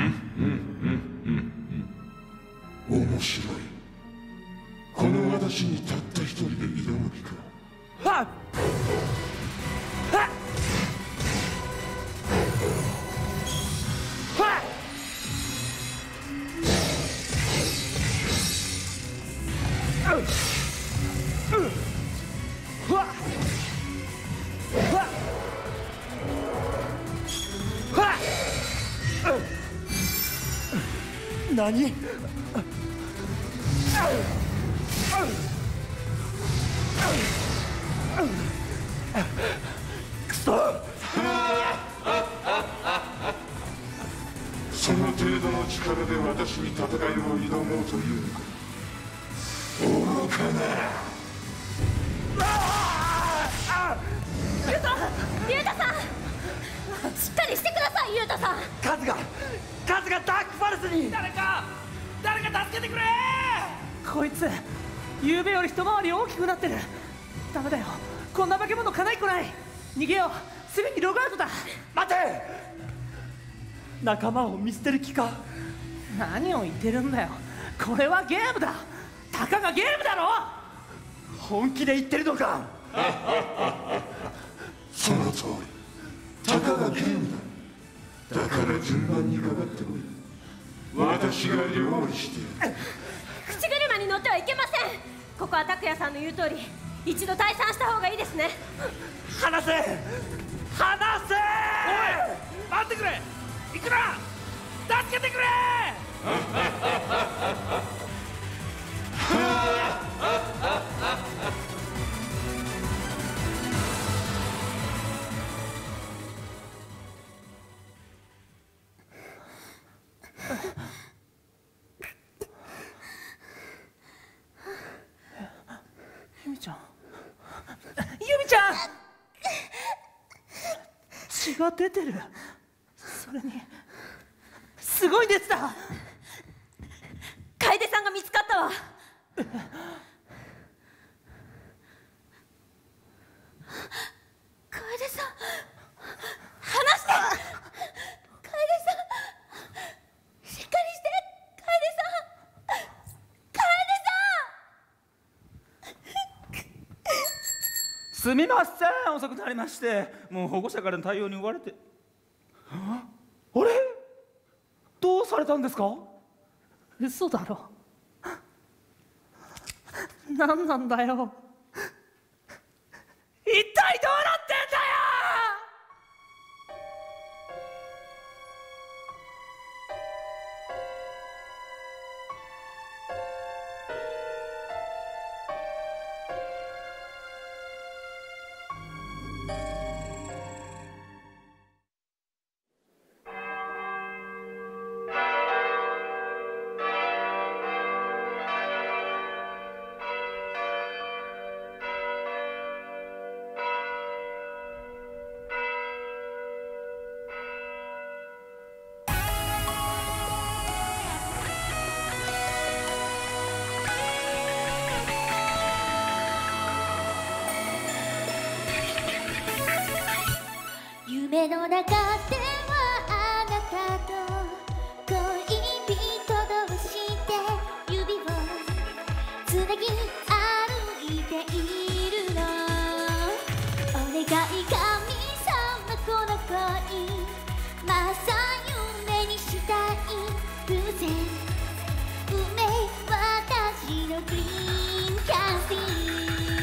面白い。この私にたった一人で挑む気か。 はっ何？くそ！ その程度の力で私に戦いを挑もうというのか。愚かな。 ユウタさん、しっかりしてください。ユウタさん、 カズがダークファルスに。 誰か助けてくれ。こいつ昨夜より一回り大きくなってる。ダメだよ、こんな化け物かないっこない。逃げよう、すぐにログアウトだ。 待て、仲間を見捨てる気か。 何を言ってるんだよ、これはゲームだ。たかがゲームだろ。 本気で言ってるのか。 その通り、たかがゲームだ。だから順番にかかってこい。私が料理してやる。 口車に乗ってはいけません。ここは拓也さんの言う通り、一度退散した方がいいですね。 離せ、離せ。 おい、待ってくれ。いくら助けてくれ。ユミちゃん、ユミちゃん、血が出てる。それにすごい熱だ。 楓さんが見つかったわ。楓さん、離して。楓さん、しっかりして。楓さん、 すみません、遅くなりまして。もう保護者からの対応に追われて。あれ、どうされたんですか？ 嘘だろ。何なんだよ、一体どうなってんだよ。 夢の中ではあなたと恋人同士で指をつなぎ歩いているの。お願い神様、この恋まさ夢にしたい。偶然運命、私のドリームキャンディー。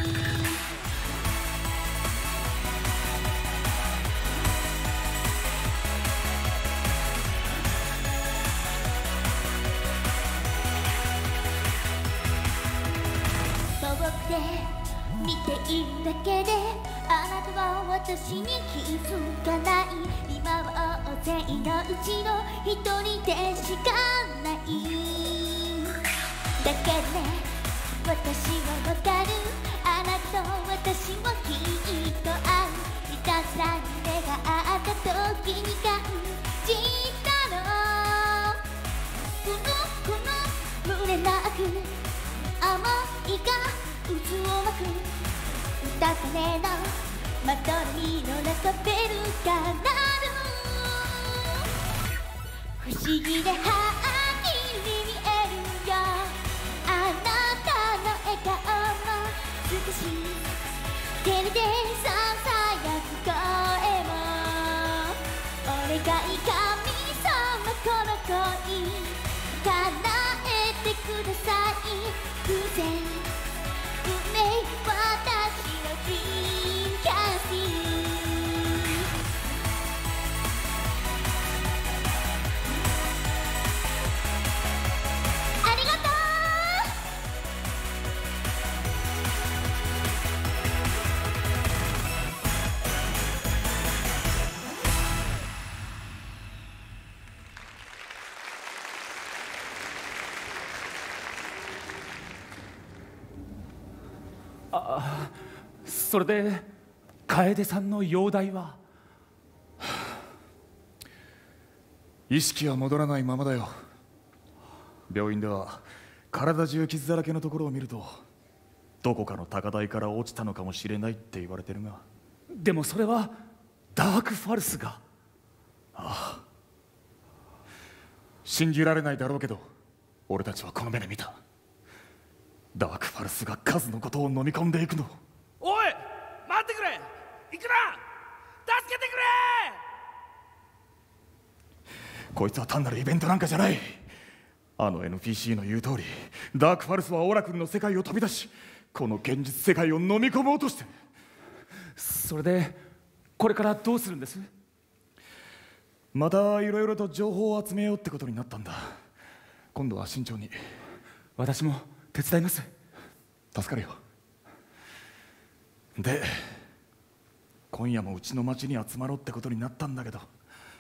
見ているだけであなたは私に気づかない。今は大勢のうちの一人でしかない。だけどね、私はわかる。あなたと私もきっと合う。いたずらに目が合った時に感じたの。この胸なく甘いが渦を巻く高嶺のまどろみの中ベルが鳴る。不思議ではっきり見えるよ。あなたの笑顔も少し照れてささやく声も。お願い神様、この恋叶えてください。偶然運命、私のドリームキャンディー。 それで楓さんの容体は？ 意識は戻らないままだよ。病院では体中傷だらけのところを見ると、どこかの高台から落ちたのかもしれないって言われてるが。 でもそれはダークファルスが。 ああ、信じられないだろうけど、俺たちはこの目で見た。ダークファルスがカズのことを飲み込んでいくの。 おい、待ってくれ、行くな、助けてくれ。 こいつは単なるイベントなんかじゃない。あの NPC の言う通り、ダークファルスはオラクルの世界を飛び出し、この現実世界を飲み込もうとして。 それでこれからどうするんです？ またいろいろと情報を集めようってことになったんだ。今度は慎重に。 私も手伝います。 助かるよ。で、今夜もうちの町に集まろうってことになったんだけど。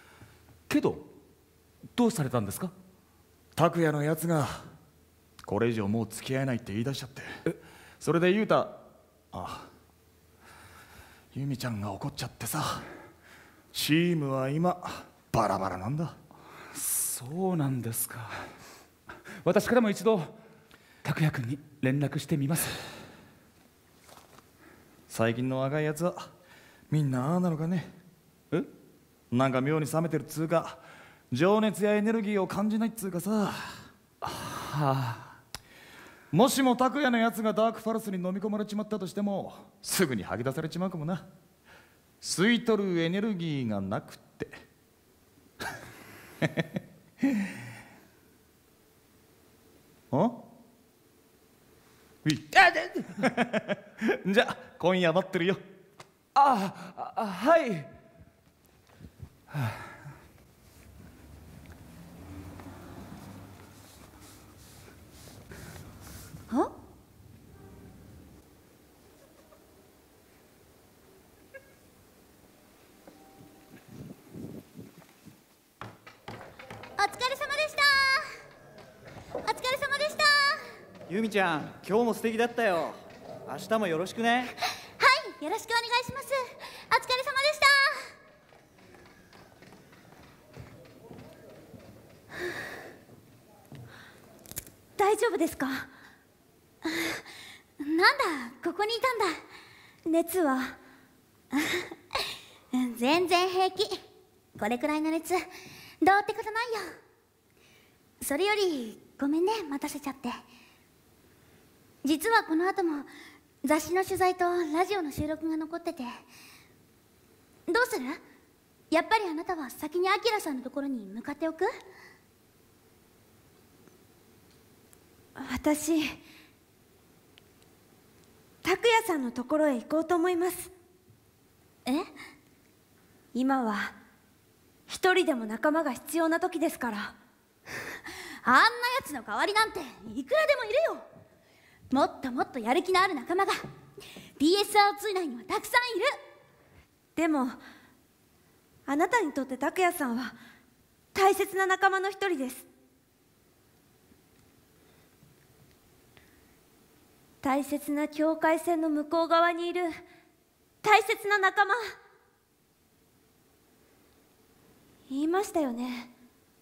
どうされたんですか？ 拓也のやつがこれ以上もう付き合えないって言い出しちゃって。それで雄太、由美ちゃんが怒っちゃってさ、チームは今バラバラなんだ。 そうなんですか。私からも一度拓也君に連絡してみます。 最近の若いやつはみんなああなのかね。なんか妙に冷めてるっつうか、情熱やエネルギーを感じないっつうかさ。もしも拓也のやつがダークファルスに飲み込まれちまったとしても、すぐに吐き出されちまうかもな。吸い取るエネルギーがなくってじゃあ今夜待ってるよ。 はい。 お疲れ様でした。お疲れ様でした。 由美ちゃん、今日も素敵だったよ。明日もよろしくね。 はい、よろしくお願いします。お疲れ様でした。 大丈夫ですか？ なんだ、ここにいたんだ。 熱は全然平気。これくらいの熱どうってことないよ。それよりごめんね、待たせちゃって。実はこの後も雑誌の取材とラジオの収録が残ってて。どうする？やっぱりあなたは先にアキラさんのところに向かっておく？ 私、拓也さんのところへ行こうと思います。今は一人でも仲間が必要な時ですから。 あんなやつの代わりなんていくらでもいるよ。もっともっとやる気のある仲間が PSR2 内にはたくさんいる。 でもあなたにとって拓也さんは大切な仲間の一人です。大切な境界線の向こう側にいる大切な仲間、言いましたよね。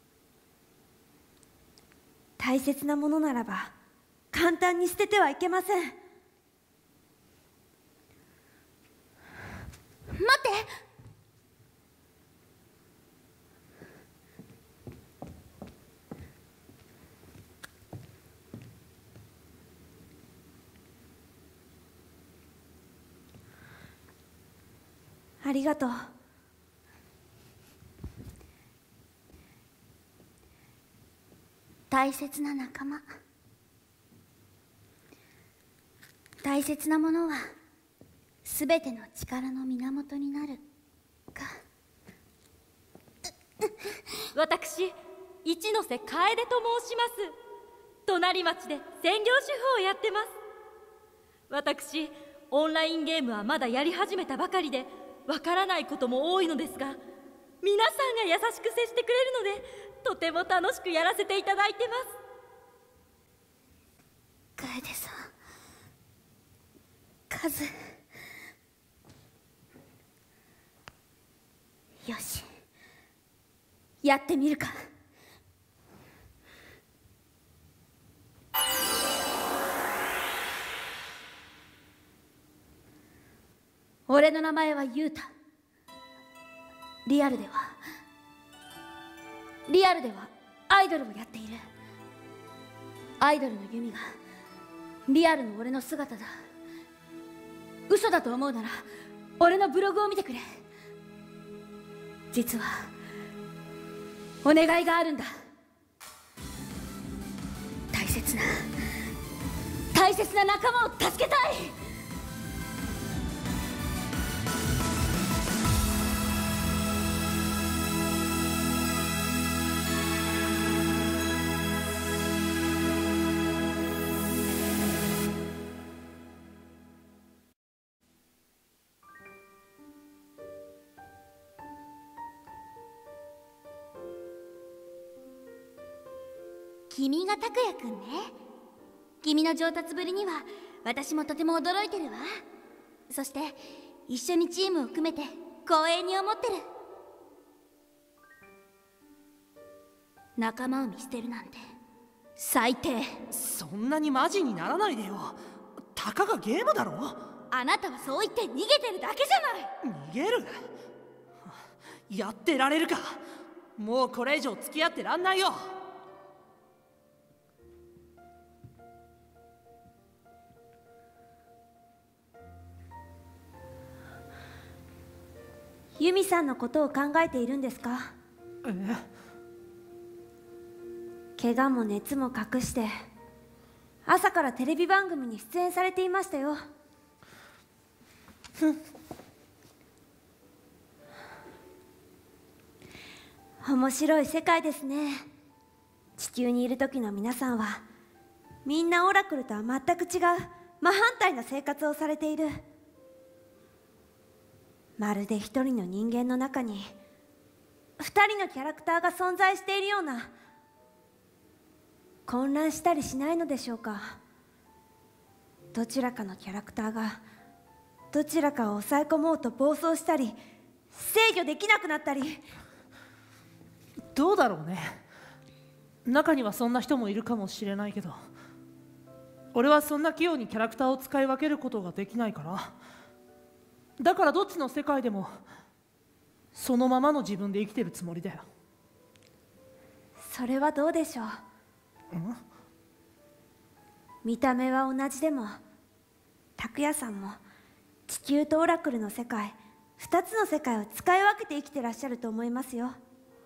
大切なものならば簡単に捨ててはいけません。 待って。 ありがとう。 大切な仲間。大切なものはすべての力の源になるか。 私、一ノ瀬楓と申します。隣町で専業主婦をやってます。私、オンラインゲームはまだやり始めたばかりでわからないことも多いのですが、皆さんが優しく接してくれるのでとても楽しくやらせていただいてます。 楓さん、 カズ。よし、やってみるか。俺の名前はユウタ。リアルではアイドルをやっている。アイドルのユミがリアルの俺の姿だ。嘘だと思うなら俺のブログを見てくれ。実はお願いがあるんだ。大切な仲間を助けたい。君が拓也くんね。君の上達ぶりには私もとても驚いてるわ。そして一緒にチームを組めて光栄に思ってる。仲間を見捨てるなんて最低。 そんなにマジにならないでよ。たかがゲームだろ。 あなたはそう言って逃げてるだけじゃない。 逃げる？やってられるか。もうこれ以上付き合ってらんないよ。 ユミさんのことを考えているんですか？怪我も熱も隠して朝からテレビ番組に出演されていましたよ。面白い世界ですね。地球にいる時の皆さんはみんなオラクルとは全く違う真反対な生活をされている。まるで一人の人間の中に二人のキャラクターが存在しているような。混乱したりしないのでしょうか。どちらかのキャラクターがどちらかを抑え込もうと暴走したり制御できなくなったり。 どうだろうね。中にはそんな人もいるかもしれないけど、俺はそんな器用にキャラクターを使い分けることができないから。だからどっちの世界でもそのままの自分で生きてるつもりだよ。 それはどうでしょう。見た目は同じでも拓也さんも地球とオラクルの世界2つの世界を使い分けて生きてらっしゃると思いますよ。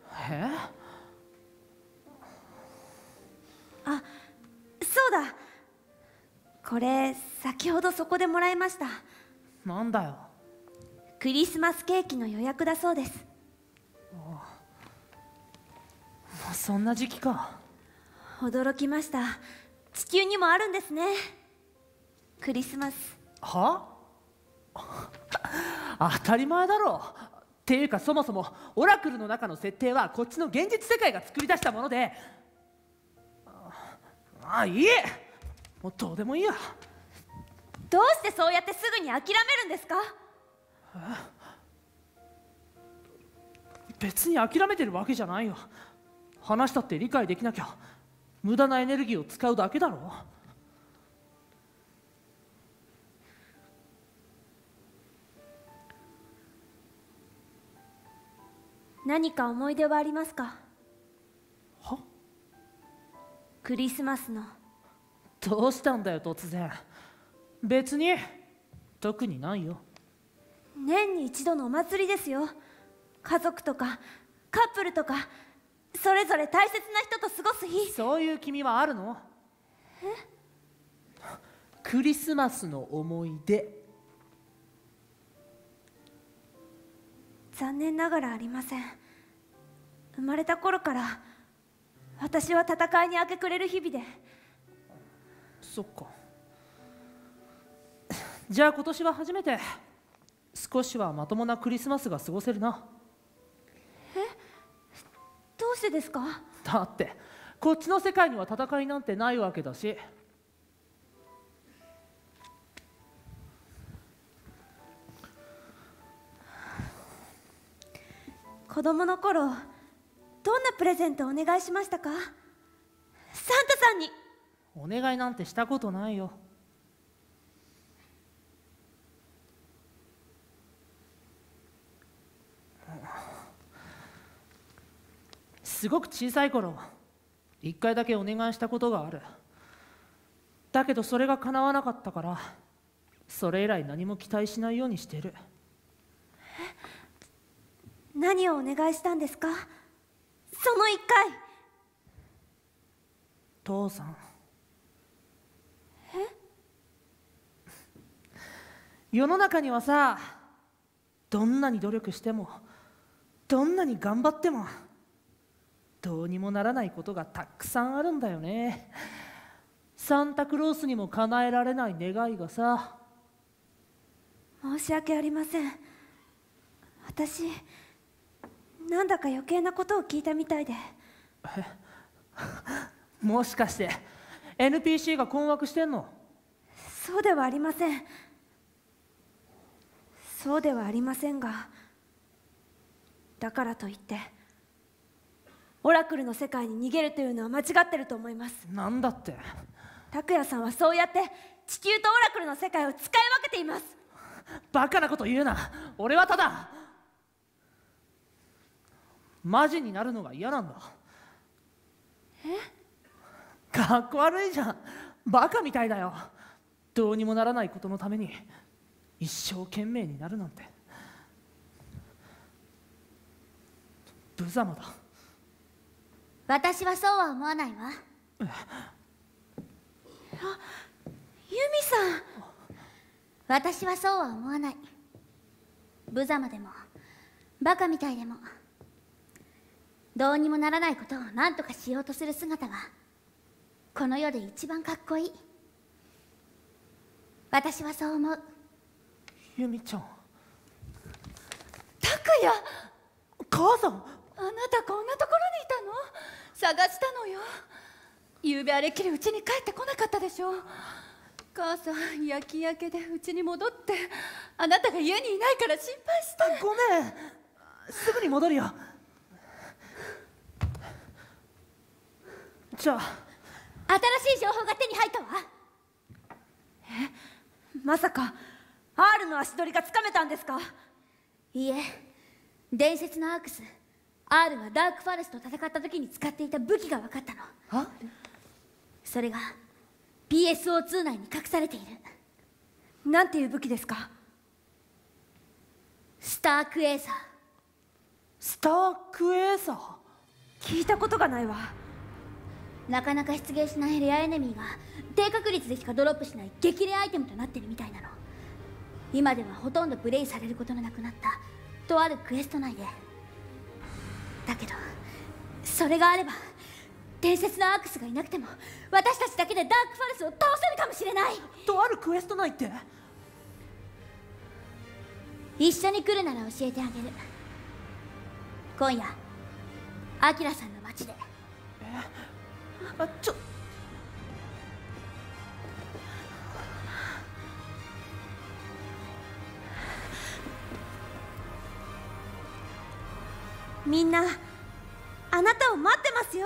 あ、そうだ、これ先ほどそこでもらいました。 なんだよ。 クリスマスケーキの予約だそうです。 そんな時期か。 驚きました。地球にもあるんですね、クリスマス。 は？当たり前だろ。っていうかそもそもオラクルの中の設定はこっちの現実世界が作り出したもので。いいえ、もうどうでもいいや。 どうしてそうやってすぐに諦めるんですか？ 別に諦めてるわけじゃないよ。話したって理解できなきゃ無駄なエネルギーを使うだけだろ。 何か思い出はありますか？ は？ クリスマスの。 どうしたんだよ突然。別に特にないよ。 年に一度のお祭りですよ。家族とかカップルとかそれぞれ大切な人と過ごす日。 そういう君はあるの？クリスマスの思い出。 残念ながらありません。生まれた頃から私は戦いに明け暮れる日々で。 そっか。じゃあ今年は初めて少しはまともなクリスマスが過ごせるな。 どうしてですか？ だってこっちの世界には戦いなんてないわけだし。 子供の頃どんなプレゼントをお願いしましたか？サンタさんに。 お願いなんてしたことないよ。すごく小さい頃、一回だけお願いしたことがある。だけどそれが叶わなかったから、それ以来何も期待しないようにしてる。 何をお願いしたんですか？その一回。 父さん。世の中にはさ、どんなに努力しても、どんなに頑張っても、どうにもならないことがたくさんあるんだよね。サンタクロースにも叶えられない願いがさ。 申し訳ありません。私なんだか余計なことを聞いたみたいで。 もしかして NPC が困惑してんの？ そうではありません。そうではありませんが、だからといってオラクルの世界に逃げるというのは間違ってると思います。 なんだって？ 拓也さんはそうやって地球とオラクルの世界を使い分けています。 バカなこと言うな。俺はただマジになるのが嫌なんだ。かっこ悪いじゃん。バカみたいだよ。どうにもならないことのために一生懸命になるなんて。無様だ。 私はそうは思わないわ。 ユミさん。 私はそうは思わない。無様でもバカみたいでも、どうにもならないことを何とかしようとする姿がこの世で一番かっこいい。私はそう思う。 ユミちゃん。 拓也。 母さん。 あなたこんなところにいたの？探したのよ。夕べあれっきりうちに帰ってこなかったでしょ。母さん夜勤明けでうちに戻って、あなたが家にいないから心配して。 ごめん、すぐに戻るよ。じゃあ新しい情報が手に入ったわ。 まさか R の足取りがつかめたんですか？ いいえ、伝説のアークス R がダークファレスと戦った時に使っていた武器が分かったの。それが PSO2 内に隠されている。 なんていう武器ですか？ スタークエーサー。 スタークエーサー？ 聞いたことがないわ。 なかなか出現しないレアエネミーが低確率でしかドロップしない激レアアイテムとなってるみたいなの。今ではほとんどプレイされることのなくなったとあるクエスト内で。だけどそれがあれば伝説のアークスがいなくても私たちだけでダークファレスを倒せるかもしれない。 とあるクエスト内って？ 一緒に来るなら教えてあげる。今夜アキラさんの町で。 みんなあなたを待ってますよ。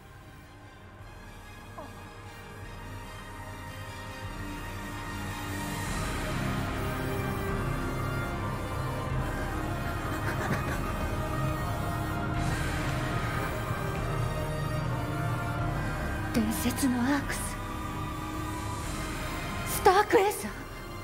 伝説のアークス、スタークエーサー。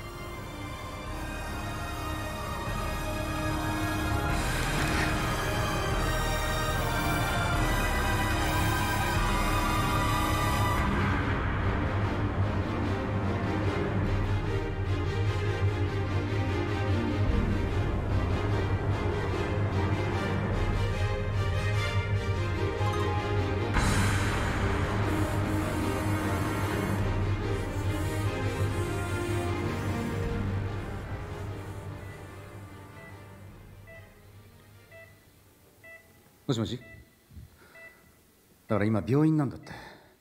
もしもし。だから今病院なんだって。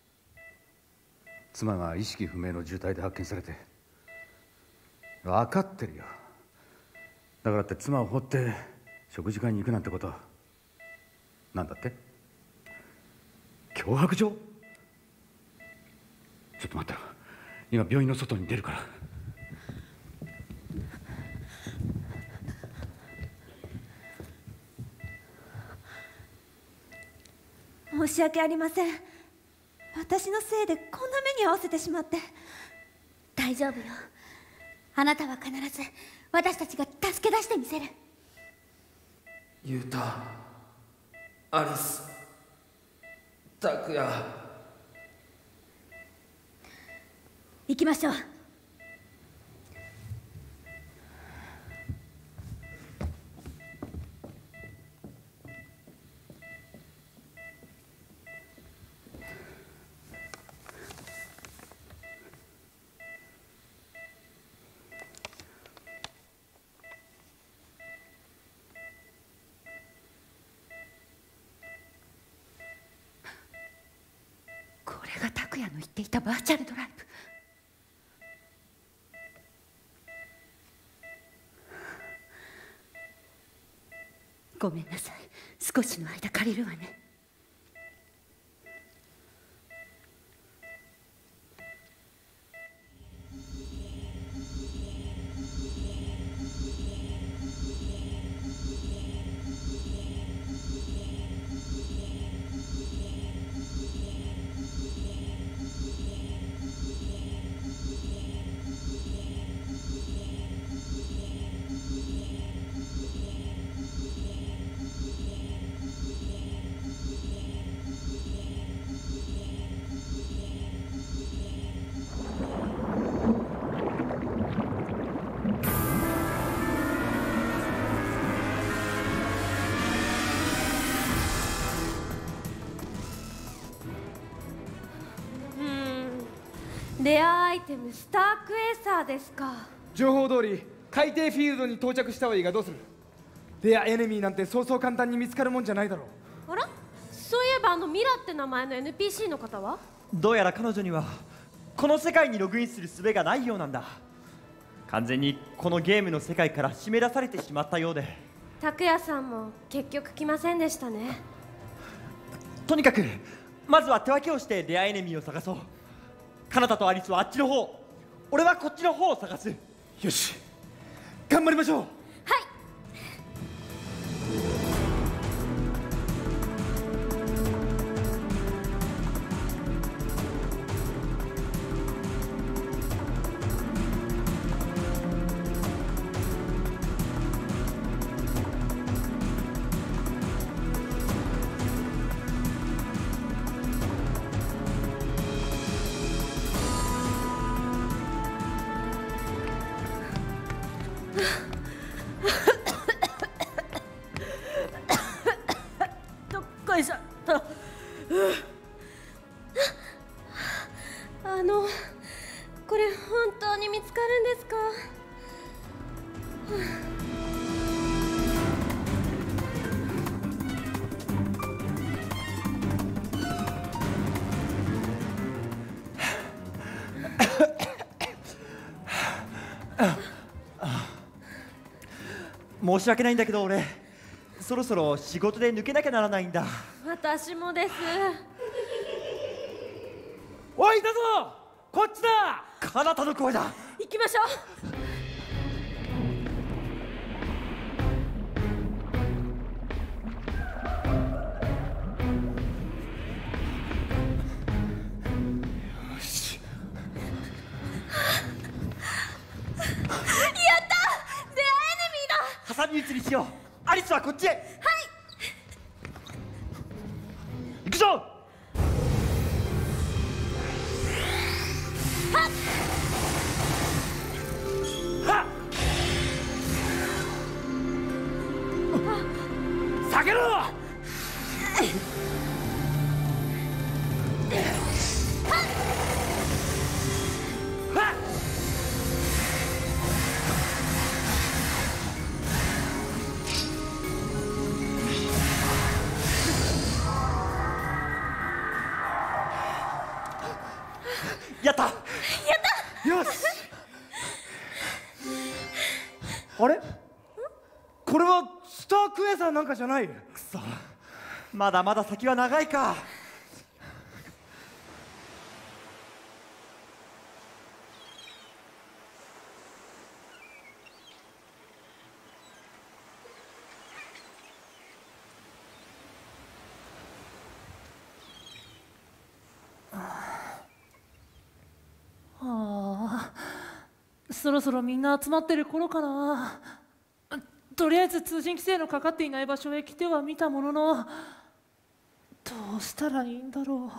妻が意識不明の重体で発見されて。分かってるよ。だからって妻を放って食事会に行くなんてことなんだって？脅迫状？ちょっと待ってろ、今病院の外に出るから。 申し訳ありません。私のせいでこんな目に遭わせてしまって。 大丈夫よ。あなたは必ず私たちが助け出してみせる。 ユータ、アリス、タクヤ。 行きましょう。 これが拓也の言っていたバーチャルドライブ。ごめんなさい、少しの間借りるわね。 レアアイテムスタークエーサーですか。 情報通り海底フィールドに到着したはいいがどうする？レアエネミーなんてそうそう簡単に見つかるもんじゃないだろう。 あら、そういえばミラって名前の NPC の方は？ どうやら彼女にはこの世界にログインする術がないようなんだ。完全にこのゲームの世界から締め出されてしまったようで。 拓也さんも結局来ませんでしたね。 とにかくまずは手分けをしてレアエネミーを探そう。カナタとアリスはあっちの方、俺はこっちの方を探す。 よし、頑張りましょう。 どっこいしょっと。これ本当に見つかるんですか？ 申し訳ないんだけど俺そろそろ仕事で抜けなきゃならないんだ。 私もです。 おい、いたぞ、こっちだ。 カナタの声だ。 行きましょう。 挟み撃ちにしよう。アリスはこっちへ。はい。行くぞ。はっ。下げろ。はっ。やった。やった。 よし。あれ？これはスタークエーサーなんかじゃない。くそ。 まだまだ先は長いか。 そろそろみんな集まってる頃かな。とりあえず通信規制のかかっていない場所へ来てはみたものの、どうしたらいいんだろう。も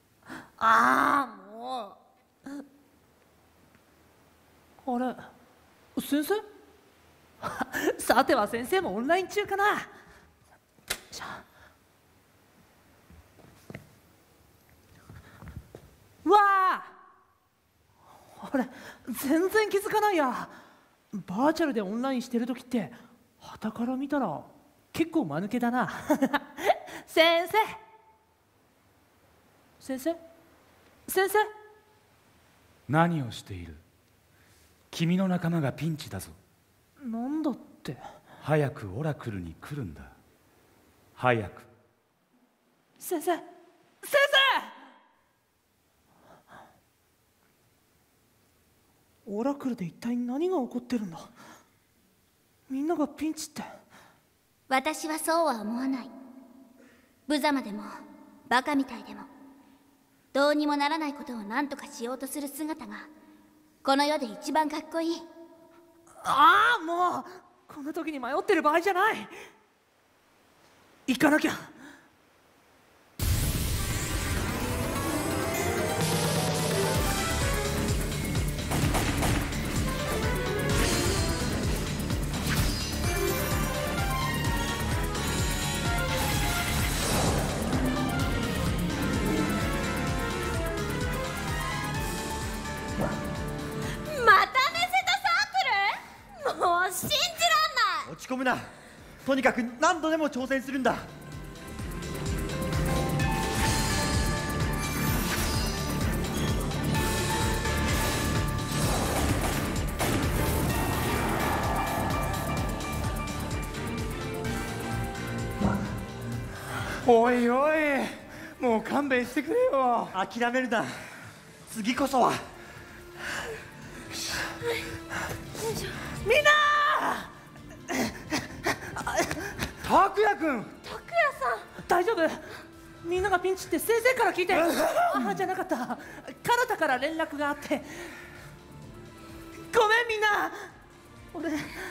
うあれ、先生さては先生もオンライン中かな。じゃあわあ、あれ全然気づかないや。バーチャルでオンラインしてる時って傍から見たら結構間抜けだな先生先生先生、 何をしている？君の仲間がピンチだぞ。 なんだって。 早くオラクルに来るんだ。早く。 先生先生、オラクルで一体何が起こってるんだ。みんながピンチって。 私はそうは思わない。無様でもバカみたいでもどうにもならないことを何とかしようとする姿がこの世で一番かっこいい。 もうこんな時に迷ってる場合じゃない。行かなきゃ。 落ち込むな。とにかく何度でも挑戦するんだ。 おいおい、もう勘弁してくれよ。 諦めるな。次こそは。 みんな拓也君。 拓也さん、 大丈夫？みんながピンチって先生から聞いてじゃなかった、カナタから連絡があって。ごめんみんな。俺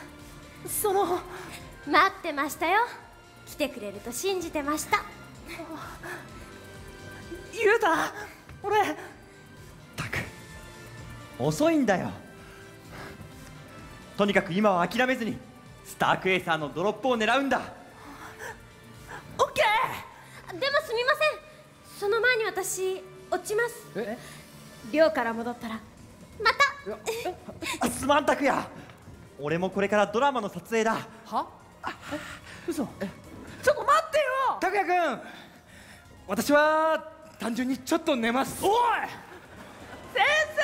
待ってましたよ。来てくれると信じてました。 ユウタ、俺遅いんだよ。とにかく今は諦めずにスタークエイサーのドロップを狙うんだ。 オッケー。でもすみません、その前に私落ちます。寮から戻ったらまたすまん拓也、俺もこれからドラマの撮影だ。 は？嘘。ちょっと待ってよ拓也君。私は単純にちょっと寝ます。 おい先生。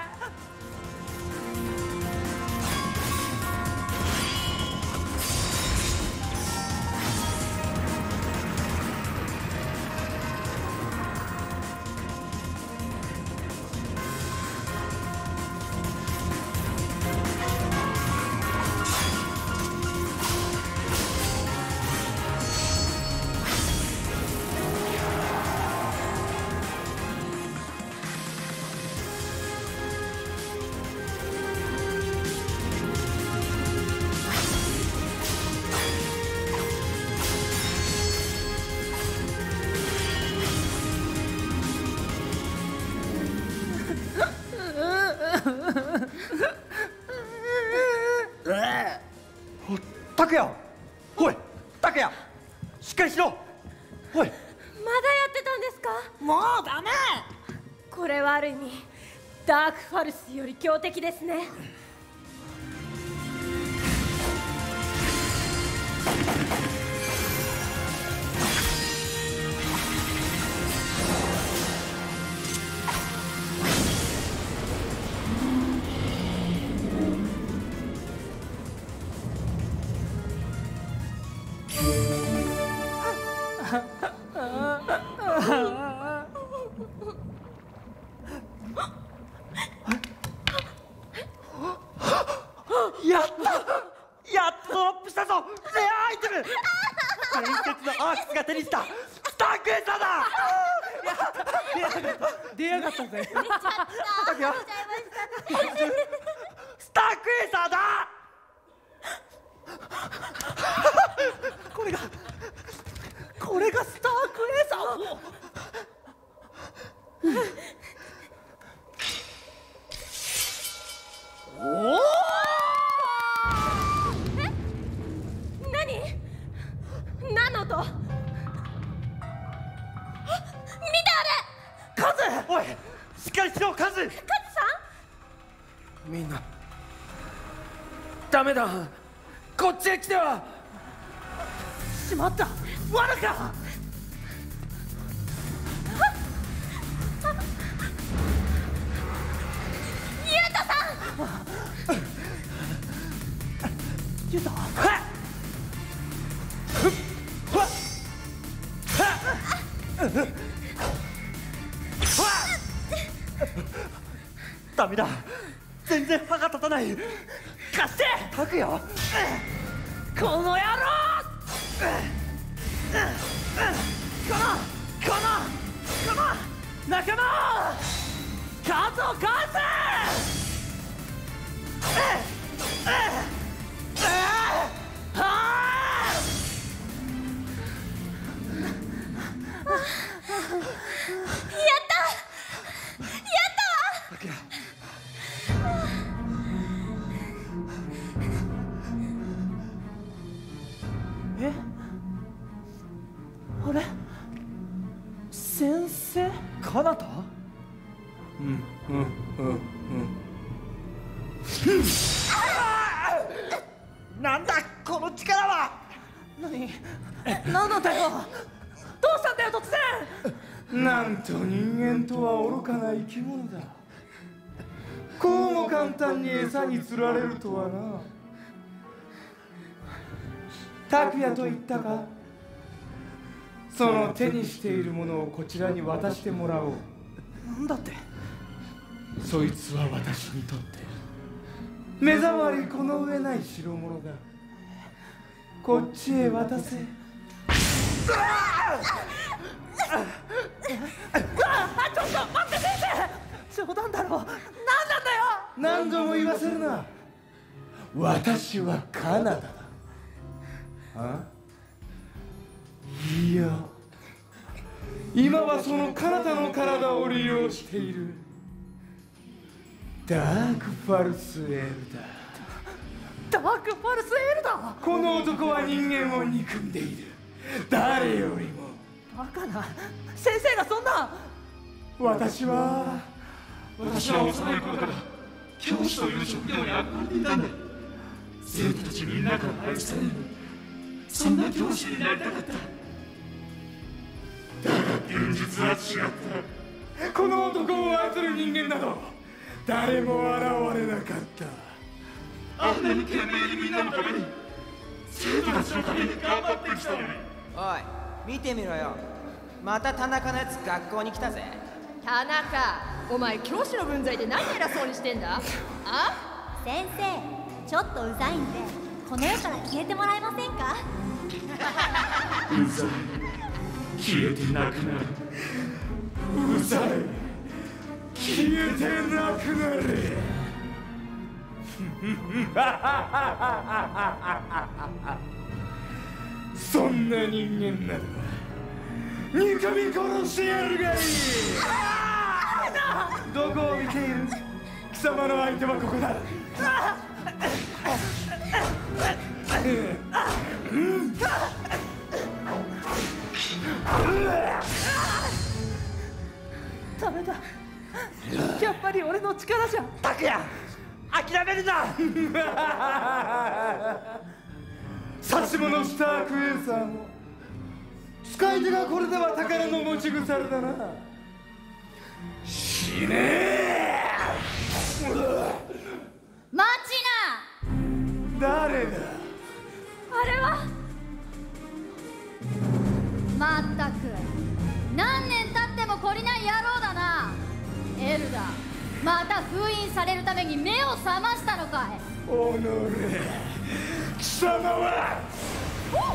拓也、おい拓也、しっかりしろ。おい、 まだやってたんですか？ もうダメ。 これはある意味ダークファルスより強敵ですね。 イテム伝説のアークスが手にしたスタークエーサーだ。 出やがったぜ。 出ちゃった。出ちゃいました。 スタークエーサーだ。 これがスタークエーサー。おお。 何？何の音？あ、見てカズ！おい、しっかりしろカズ！ カズさん？みんなダメだ、こっちへ来ては。 しまった、罠か。 ユウタさん。 ユウタ。 ダメだ、全然歯が立たない。貸してタクヤ。 この野郎。この仲間数を返せ。あれ、先生？ カナタ？なんだこの力は。 何なんだよ。どうしたんだよ突然。 なんと人間とは愚かな生き物だ。こうも簡単に餌に釣られるとはな。拓也と言ったか。その手にしているものをこちらに渡してもらおう。 なんだって。 そいつは私にとって目障りこの上ない代物だ。こっちへ渡せ。 ちょっと待って先生。冗談だろ。何なんだよ。 何度も言わせるな。私はカナダだ。あ？いや、今はそのカナダの体を利用しているダークファルスエールだ。 ダークファルスエールだ。 この男は人間を憎んでいる。誰よりも。 バカな。先生がそんな。 私は幼い頃から教師という職業に憧れていたんだ。生徒たちみんなから愛される、そんな教師になりたかった。だが現実は違った。 この男を操る人間など誰も現れなかった。 あんなに懸命にみんなのために、生徒たちのために頑張ってきたのに。 おい、見てみろよ。また田中のやつ学校に来たぜ。 田中、お前教師の分際で何偉そうにしてんだ。あ？ 先生、ちょっとうざいんでこの世から消えてもらえませんか？ うざい、消えてなくなる。 うざい、消えてなくなれ。そんな人間なら憎み殺してやるがいい。どこを見ている？貴様の相手はここだ。 ダメだ。やっぱり俺の力じゃ。 拓也、諦めるな。 差し物スタークエーサーも使い手がこれでは宝の持ち腐れだな。死ねえ。 待ちな。 誰だ？ あれは。 まったく何年経っても懲りない野郎だな。エルダ、また封印されるために目を覚ましたのかい。 おのれ、貴様は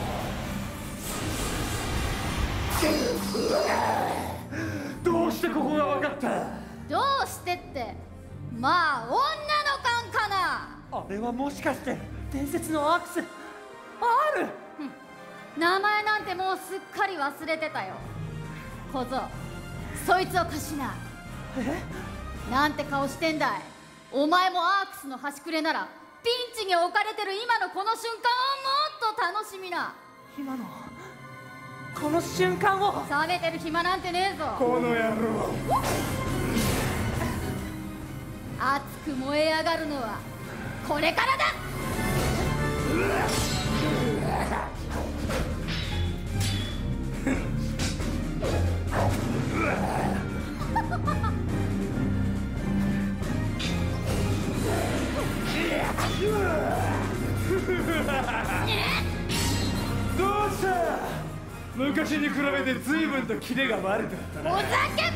してってまあ女の勘かな。 あれはもしかして伝説のアークス R？ 名前なんてもうすっかり忘れてたよ。小僧、そいつを貸しな。なんて顔してんだい。お前もアークスの端くれならピンチに置かれてる今のこの瞬間をもっと楽しみな。 今のこの瞬間を。 冷めてる暇なんてねえぞこの野郎。 熱く燃え上がるのはこれからだ。 どうした？昔に比べて随分とキレが悪かったな。 おざけ！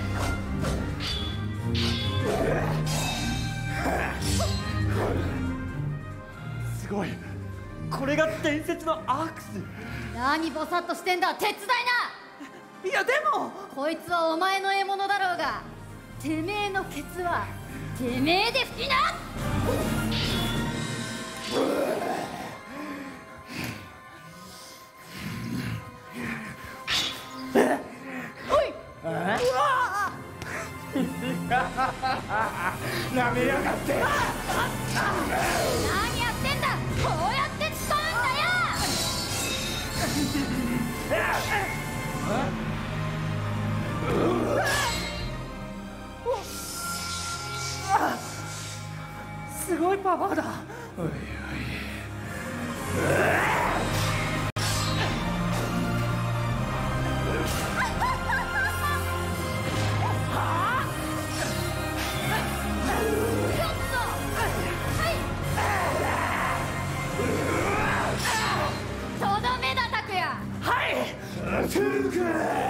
すごい。これが伝説のアークス。 何ボサッとしてんだ。手伝いな。 いやでもこいつはお前の獲物だろうが、てめえのケツはてめえで拭きな。 なめやがって。 何やってんだ。こうやって使うんだよ。 すごいパワーだ。 おいおい。 とどめだ拓也。 はい。 当てるか。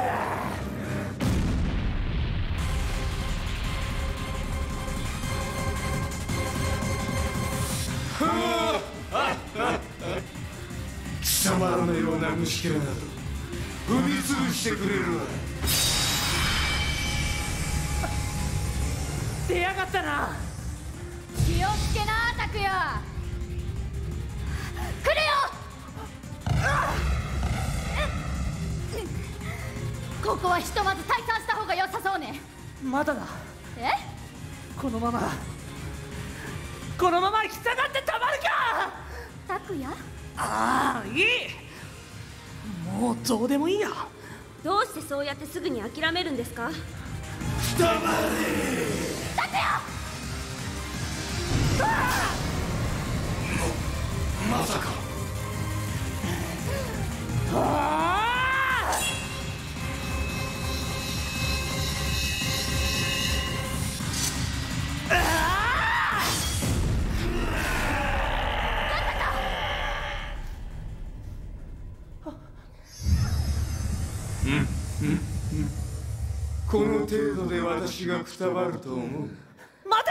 貴様らのような虫けらなど踏み潰してくれるわ。 出やがったな。 気をつけな拓也。来るよ。ここはひとまず退散した方が良さそうね。 まだだ。 え？ このまま引き下がってたまるか。 拓也？ ああ、いい。もうどうでもいいや。 どうしてそうやってすぐに諦めるんですか？ 黙れ。 拓也！ まさか。この程度で私がくたばると思う。 待て。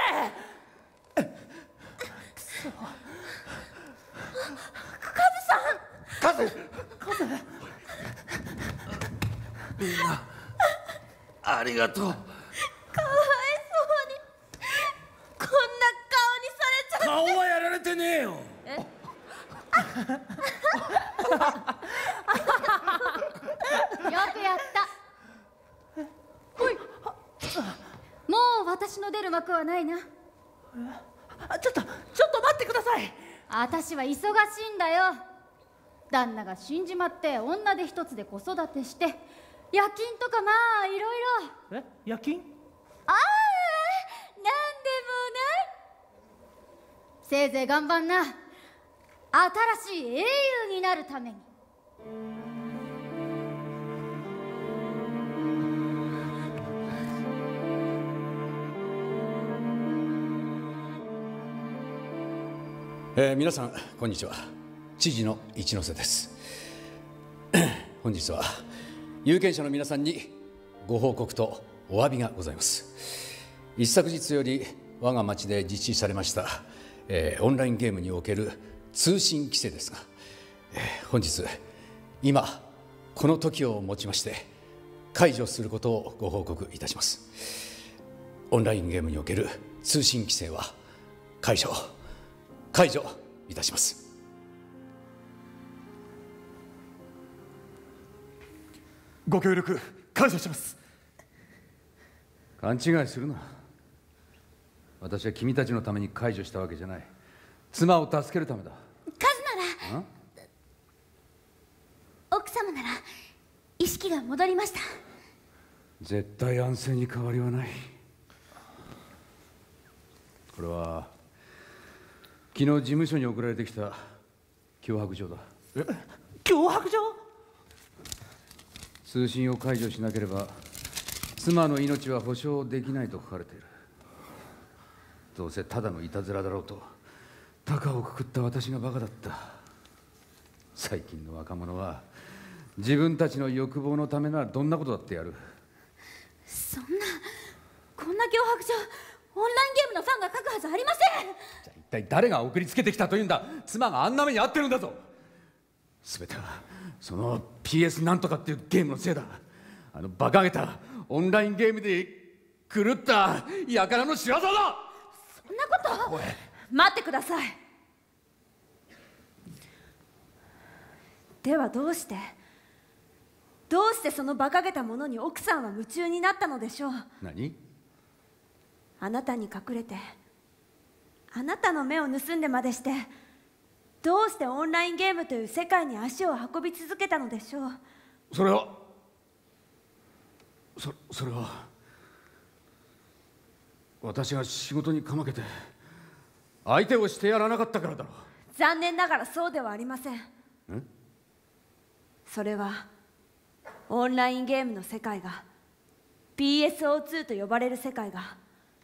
カズ。 みんなありがとう。 かわいそうにこんな顔にされちゃって。 顔はやられてねえよ。 よくやった。ほい。もう私の出る幕はないな。 ちょっと待ってください。 私は忙しいんだよ。旦那が死んじまって女手一つで子育てして夜勤とかまあいろいろ。 え、夜勤？ ああ、なんでもない。せいぜい頑張んな。新しい英雄になるために。 皆さんこんにちは。知事の一ノ瀬です本日は有権者の皆さんにご報告とお詫びがございます。一昨日より我が町で実施されました、オンラインゲームにおける通信規制ですが、本日今この時をもちまして解除することをご報告いたします。 オンラインゲームにおける通信規制は解除いたします。 ご協力感謝します。 勘違いするな。私は君たちのために解除したわけじゃない。妻を助けるためだ。 カズなら、奥様なら意識が戻りました。 絶対安静に変わりはない。これは昨日事務所に送られてきた脅迫状だ。 脅迫状？ 通信を解除しなければ妻の命は保証できないと書かれている。どうせただのいたずらだろうと高をくくった私がバカだった。最近の若者は自分たちの欲望のためならどんなことだってやる。 そんな、こんな脅迫状オンラインゲームのファンが書くはずありません。 じゃあ一体誰が送りつけてきたというんだ。妻があんな目に遭ってるんだぞ。全てはその PS なんとかっていうゲームのせいだ。あの馬鹿げたオンラインゲームで狂った輩の仕業だ。 そんなこと。待ってください。 ではどうしてその馬鹿げたものに奥さんは夢中になったのでしょう。 何？ あなたに隠れてあなたの目を盗んでまでしてどうしてオンラインゲームという世界に足を運び続けたのでしょう。 それは私が仕事にかまけて相手をしてやらなかったからだろう。 残念ながらそうではありません。それはオンラインゲームの世界が PSO2 と呼ばれる世界が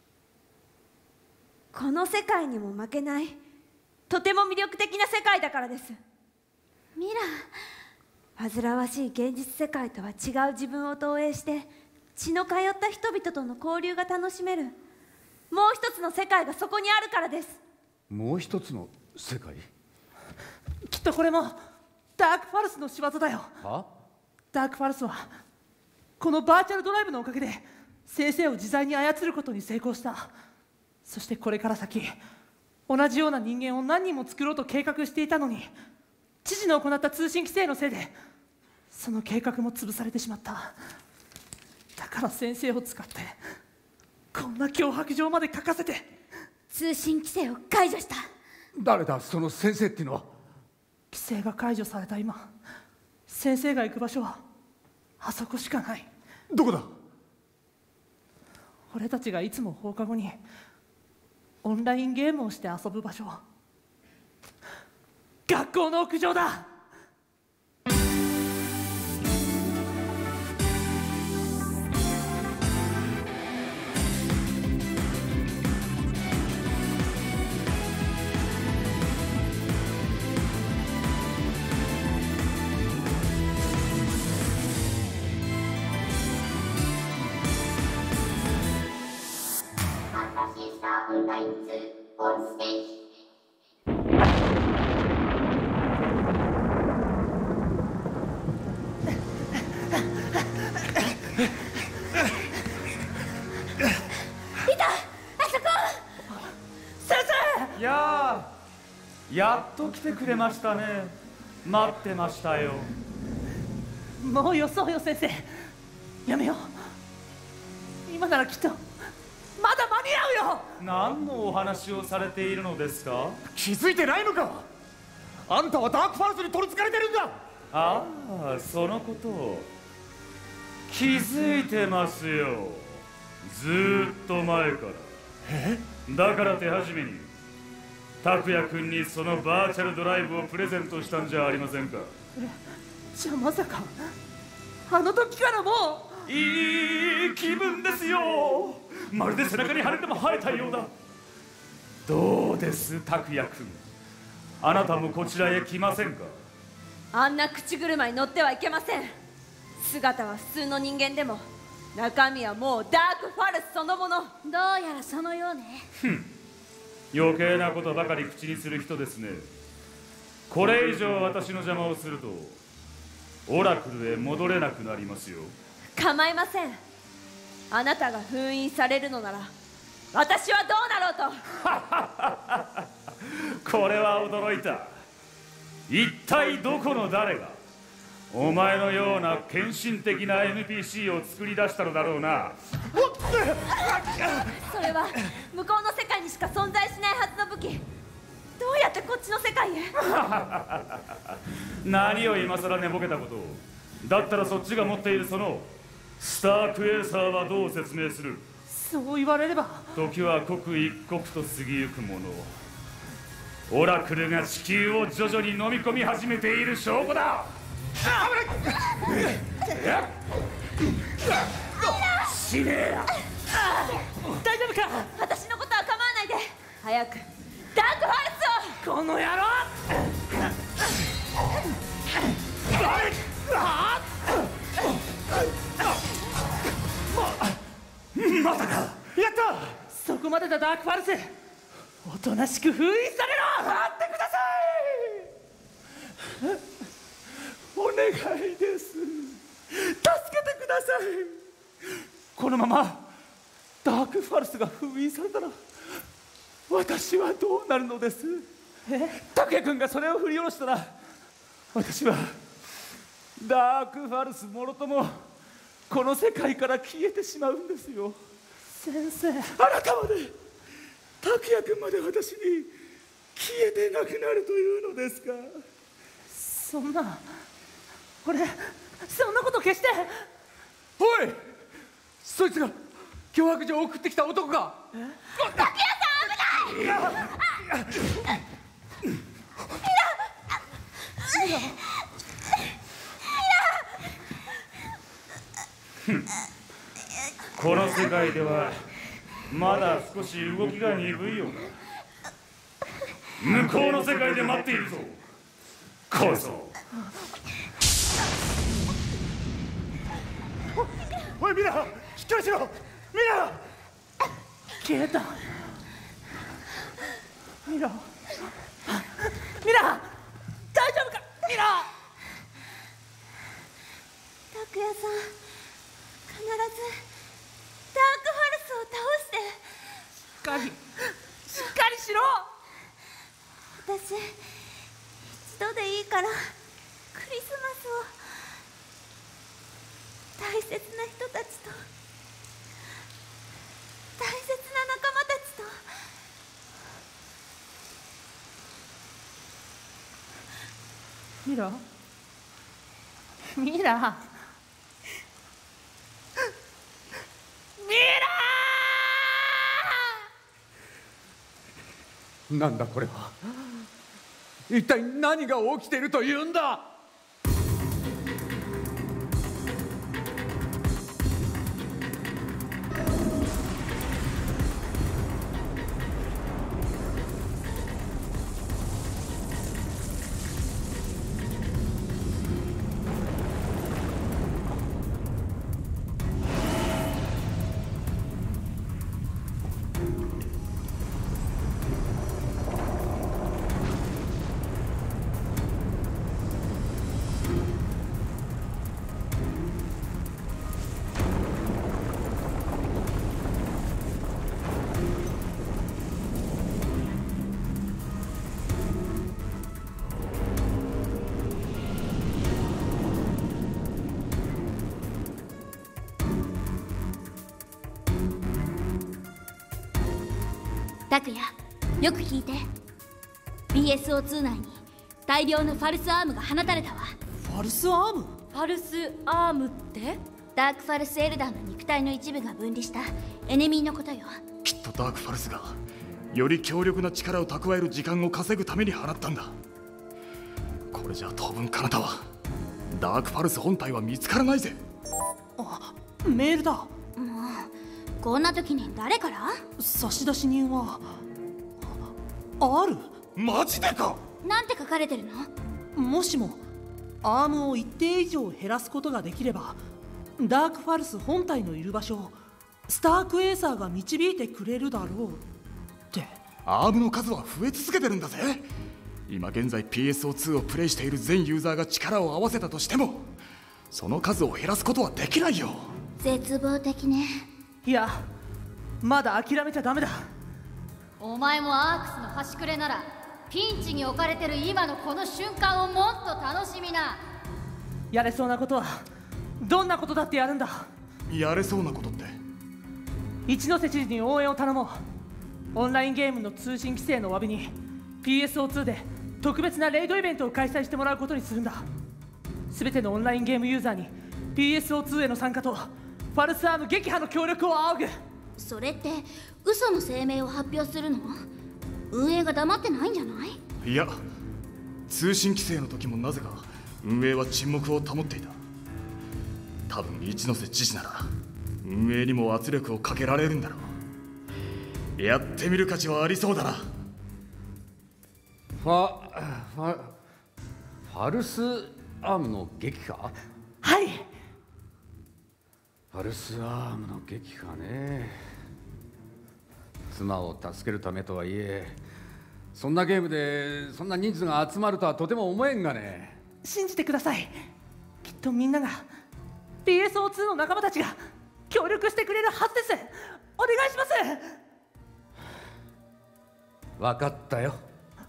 この世界にも負けないとても魅力的な世界だからです。 ミラ、 煩わしい現実世界とは違う自分を投影して血の通った人々との交流が楽しめるもう一つの世界がそこにあるからです。 もう一つの世界？ きっとこれもダークファルスの仕業だよ。 は？ ダークファルスはこのバーチャルドライブのおかげで先生を自在に操ることに成功した。そしてこれから先同じような人間を何人も作ろうと計画していたのに知事の行った通信規制のせいでその計画も潰されてしまった。だから先生を使ってこんな脅迫状まで書かせて通信規制を解除した。 誰だその先生っていうのは。 規制が解除された今先生が行く場所はあそこしかない。 どこだ？ 俺たちがいつも放課後にオンラインゲームをして遊ぶ場所、学校の屋上だ。 オンライン2オンステージ。 やっと来てくれましたね。待ってましたよ。 もうよそうよ先生、やめよう。今ならきっとまだ間に合うよ。 何のお話をされているのですか？ 気づいてないのか？あんたはダークファルスに取りつかれてるんだ。 ああ、そのことを気づいてますよ。ずーっと前から。だから手始めに拓也君にそのバーチャルドライブをプレゼントしたんじゃありませんか？ じゃあまさかあの時からもういい気分ですよ。まるで背中に羽でも生えたようだ。どうです拓也君、あなたもこちらへ来ませんか？ あんな口車に乗ってはいけません。姿は普通の人間でも中身はもうダークファルスそのもの。 どうやらそのようね。 余計なことばかり口にする人ですね。これ以上私の邪魔をするとオラクルへ戻れなくなりますよ。 構いません。あなたが封印されるのなら私はどうなろうと。 これは驚いた。一体どこの誰がお前のような献身的な NPC を作り出したのだろうな。 それは向こうの世界にしか存在しないはずの武器。どうやってこっちの世界へ。 何を今更寝ぼけたことを。だったらそっちが持っているそのスタークエーサーはどう説明する。 そう言われれば。時は刻一刻と過ぎゆくもの。オラクルが地球を徐々に飲み込み始めている証拠だ。死ねえや。 大丈夫か。 私のことは構わないで。早くダークファルスを。 この野郎。 まさか。やった。 そこまでだダークファルス。おとなしく封印されろ。 待ってください。お願いです。助けてください。このままダークファルスが封印されたら私はどうなるのです。拓也君がそれを振り下ろしたら私はダークファルスもろともこの世界から消えてしまうんですよ。 先生。 あなたまで、拓也君まで私に消えてなくなるというのですか。 そんな。俺そんなこと決して。 おい、そいつが脅迫状を送ってきた男か。 拓也さん危ない。 この世界ではまだ少し動きが鈍いようだ。向こうの世界で待っているぞ。こそ。おいミラ、しっかりしろ。ミラ。 消えた。ミラ。ミラ、大丈夫か。ミラ。 拓也さん、必ずダークファルスを倒して。 しっかりしろ。 私一度でいいからクリスマスを大切な人たちと大切な仲間たちと。 ミラ。ミラ。 なんだこれは。一体何が起きているというんだ。 拓也、よく聞いて。 BSO2 内に大量のファルスアームが放たれたわ。 ファルスアーム。 ファルスアームって？ダークファルスエルダーの肉体の一部が分離したエネミーのことよ。 きっとダークファルスがより強力な力を蓄える時間を稼ぐために放ったんだ。これじゃ当分彼方はダークファルス本体は見つからないぜ。 あ、メールだ。 もうこんな時に誰から？ 差出人はある。 マジでか？ なんて書かれてるの？ もしもアームを一定以上減らすことができればダークファルス本体のいる場所をスタークエーサーが導いてくれるだろうって。 アームの数は増え続けてるんだぜ。今現在 PSO2 をプレイしている全ユーザーが力を合わせたとしてもその数を減らすことはできないよ。 絶望的ね。 いや、 まだ諦めちゃダメだ。 お前もアークスの端くれならピンチに置かれてる今のこの瞬間をもっと楽しみな。 やれそうなことはどんなことだってやるんだ。 やれそうなことって？ 一ノ瀬知事に応援を頼もう。オンラインゲームの通信規制のお詫びに PSO2 で特別なレイドイベントを開催してもらうことにするんだ。全てのオンラインゲームユーザーに PSO2 への参加とファルスアーム撃破の協力を仰ぐ。 それって嘘の声明を発表するの？運営が黙ってないんじゃない？ いや、通信規制の時もなぜか運営は沈黙を保っていた。多分一ノ瀬知事なら運営にも圧力をかけられるんだろう。やってみる価値はありそうだな。 ファルスアームの撃破？ はい。 ファルスアームの撃破ね。妻を助けるためとはいえ、そんなゲームでそんな人数が集まるとはとても思えんがね。 信じてください。きっとみんなが PSO2 の仲間たちが協力してくれるはずです。お願いします。 分かったよ。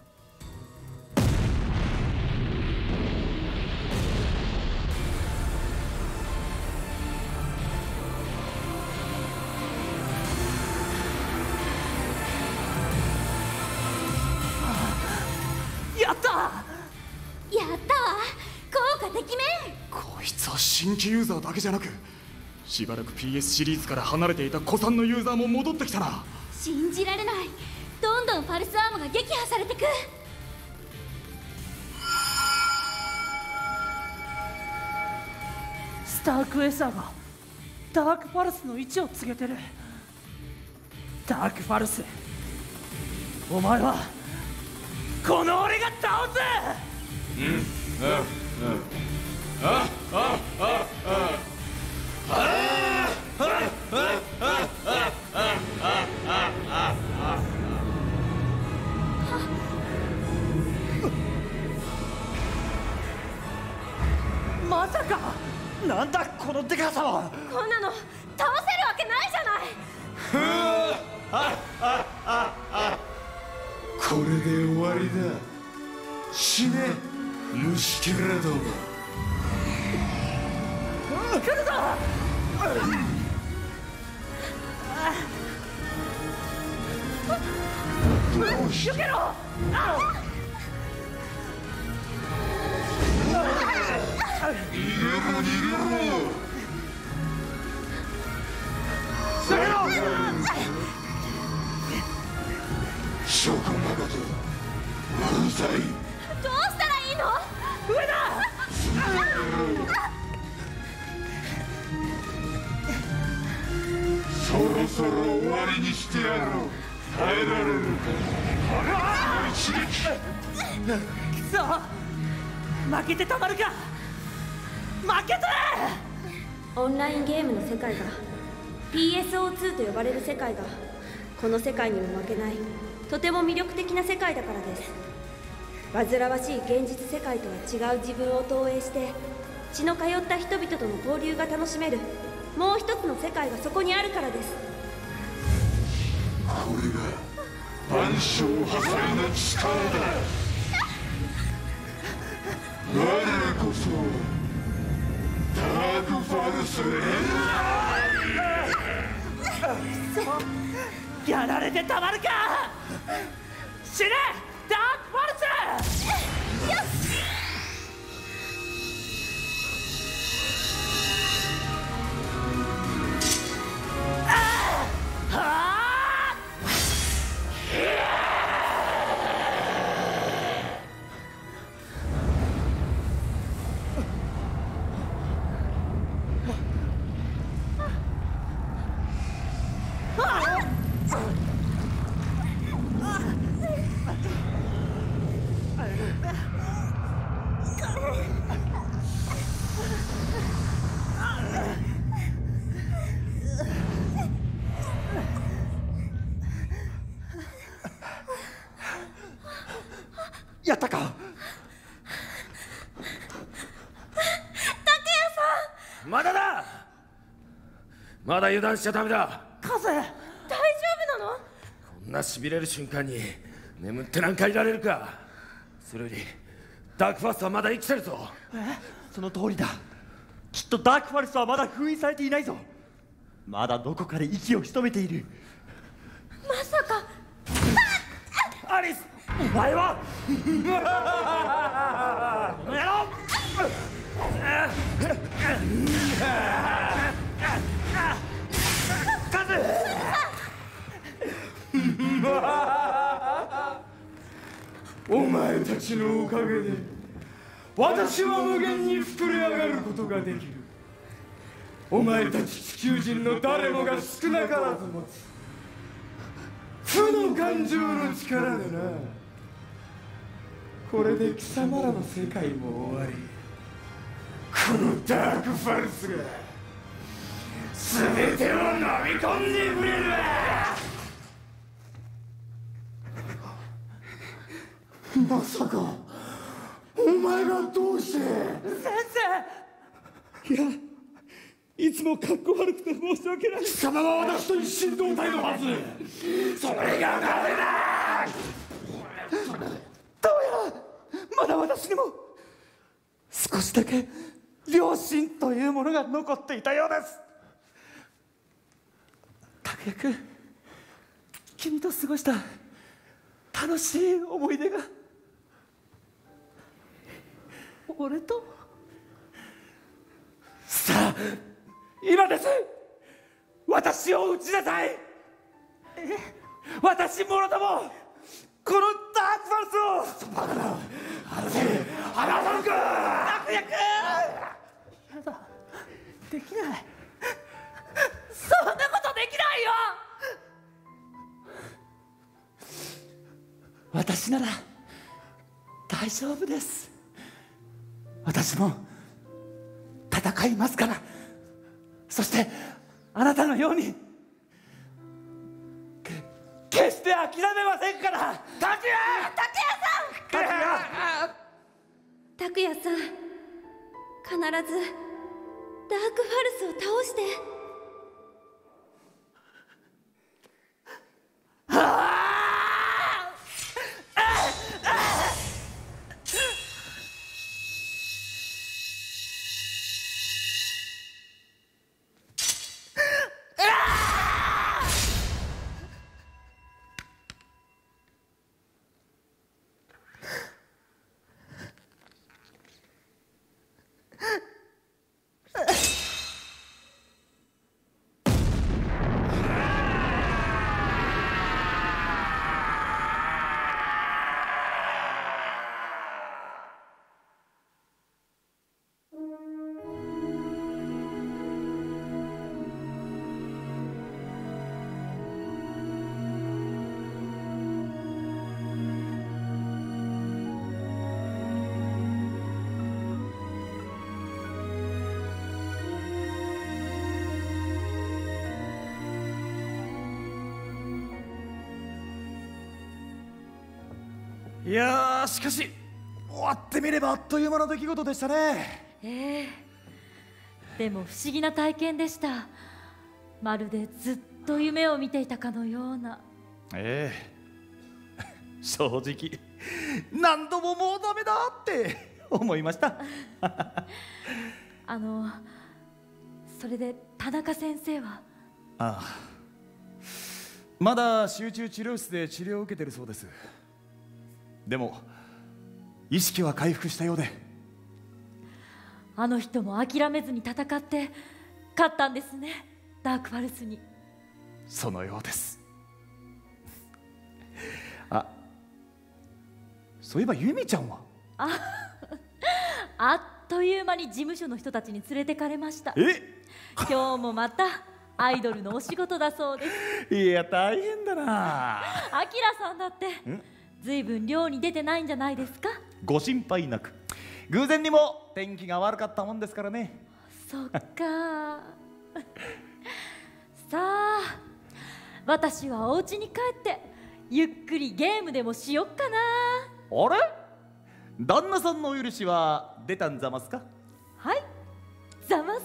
やったやったわ、効果てきめん。 こいつは新規ユーザーだけじゃなく、しばらく PS シリーズから離れていた古参のユーザーも戻ってきたな。 信じられない。どんどんファルスアームが撃破されてく。 スタークエサーがダークファルスの位置を告げてる。ダークファルス、お前はこの俺が倒す。まさか。 なんだこのデカさは。 こんなの倒せるわけないじゃない。 これで終わりだ。死ね、虫けらども。 来るぞ。避けろ。 逃げろ。そこまでだ。うるさい。 どうしたらいいの？ 上だ。 そろそろ終わりにしてやろう。耐えられるか。一撃。 くそ、負けてたまるか。負けて。 オンラインゲームの世界が PSO2 と呼ばれる世界がこの世界にも負けないとても魅力的な世界だからです。煩わしい現実世界とは違う自分を投影して血の通った人々との交流が楽しめるもう一つの世界がそこにあるからです。 これが万象破壊の力だ。我こそダークファルスやられてたまるか。死ね、ダークファルス。よし。 やったか。 拓也さん。 まだだ。まだ油断しちゃダメだ。 カズ。 大丈んなしびれる瞬間に眠ってなんかいられるか。それよりダークファーストはまだ生きてるぞ。 その通りだ。きっとダークファルスはまだ封印されていないぞ。まだどこかで息を潜めている。 まさかアリス、お前はこの野郎カズお前たちのおかげで私は無限に膨れ上がることができる。お前たち地球人の誰もが少なからず持つ負の感情の力でな。これで貴様らの世界も終わり、このダークファルスが全てを飲み込んでくれるわ。まさかお前がどうして。 先生、いや、いつもかっこ悪くて申し訳ない。 貴様は私と一心同体のはず。それがなぜだ。 どうやらまだ私にも少しだけ良心というものが残っていたようです。拓也君、君と過ごした楽しい思い出が俺と。さあ今です、私を撃ちなさい。私もろともこのダークファルスを。そばから離せ、離さんか。拓也君、 やだ、できない。そんなことできないよ。 私なら大丈夫です。私も戦いますから。そしてあなたのように決して諦めませんから。拓也さん、 拓也さん、必ずダークファルスを倒して。 いやー、しかし終わってみればあっという間の出来事でしたね。 でも不思議な体験でした。まるでずっと夢を見ていたかのような。 正直何度ももうダメだって思いましたそれで田中先生は。 ああ、まだ集中治療室で治療を受けてるそうです。でも意識は回復したようで。 あの人も諦めずに戦って勝ったんですね、ダークファルスに。 そのようです。あ、そういえばユミちゃんは。 あっという間に事務所の人たちに連れてかれました。今日もまたアイドルのお仕事だそうです。 いや、大変だな。 アキラさんだってずいぶん漁に出てないんじゃないですか。 ご心配なく。偶然にも天気が悪かったもんですからね。 そっかさあ、私はお家に帰ってゆっくりゲームでもしよっかな。 あれ、旦那さんのお許しは出たんざますか。 はい、ざます。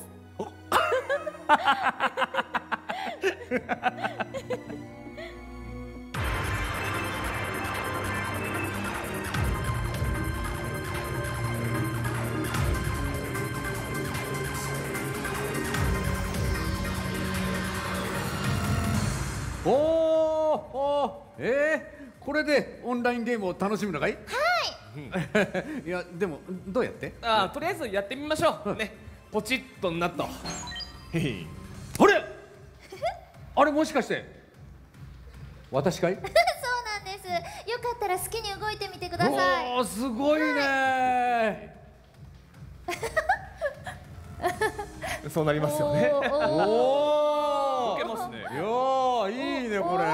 これでオンラインゲームを楽しむのかい？いやでもどうやって？ とりあえずやってみましょうね。ポチッとなっと。 あれあれもしかして私かい？ そうなんです。よかったら好きに動いてみてください。 おー、すごいねそうなりますよね。 おボケますね。 いやーいいねこれ。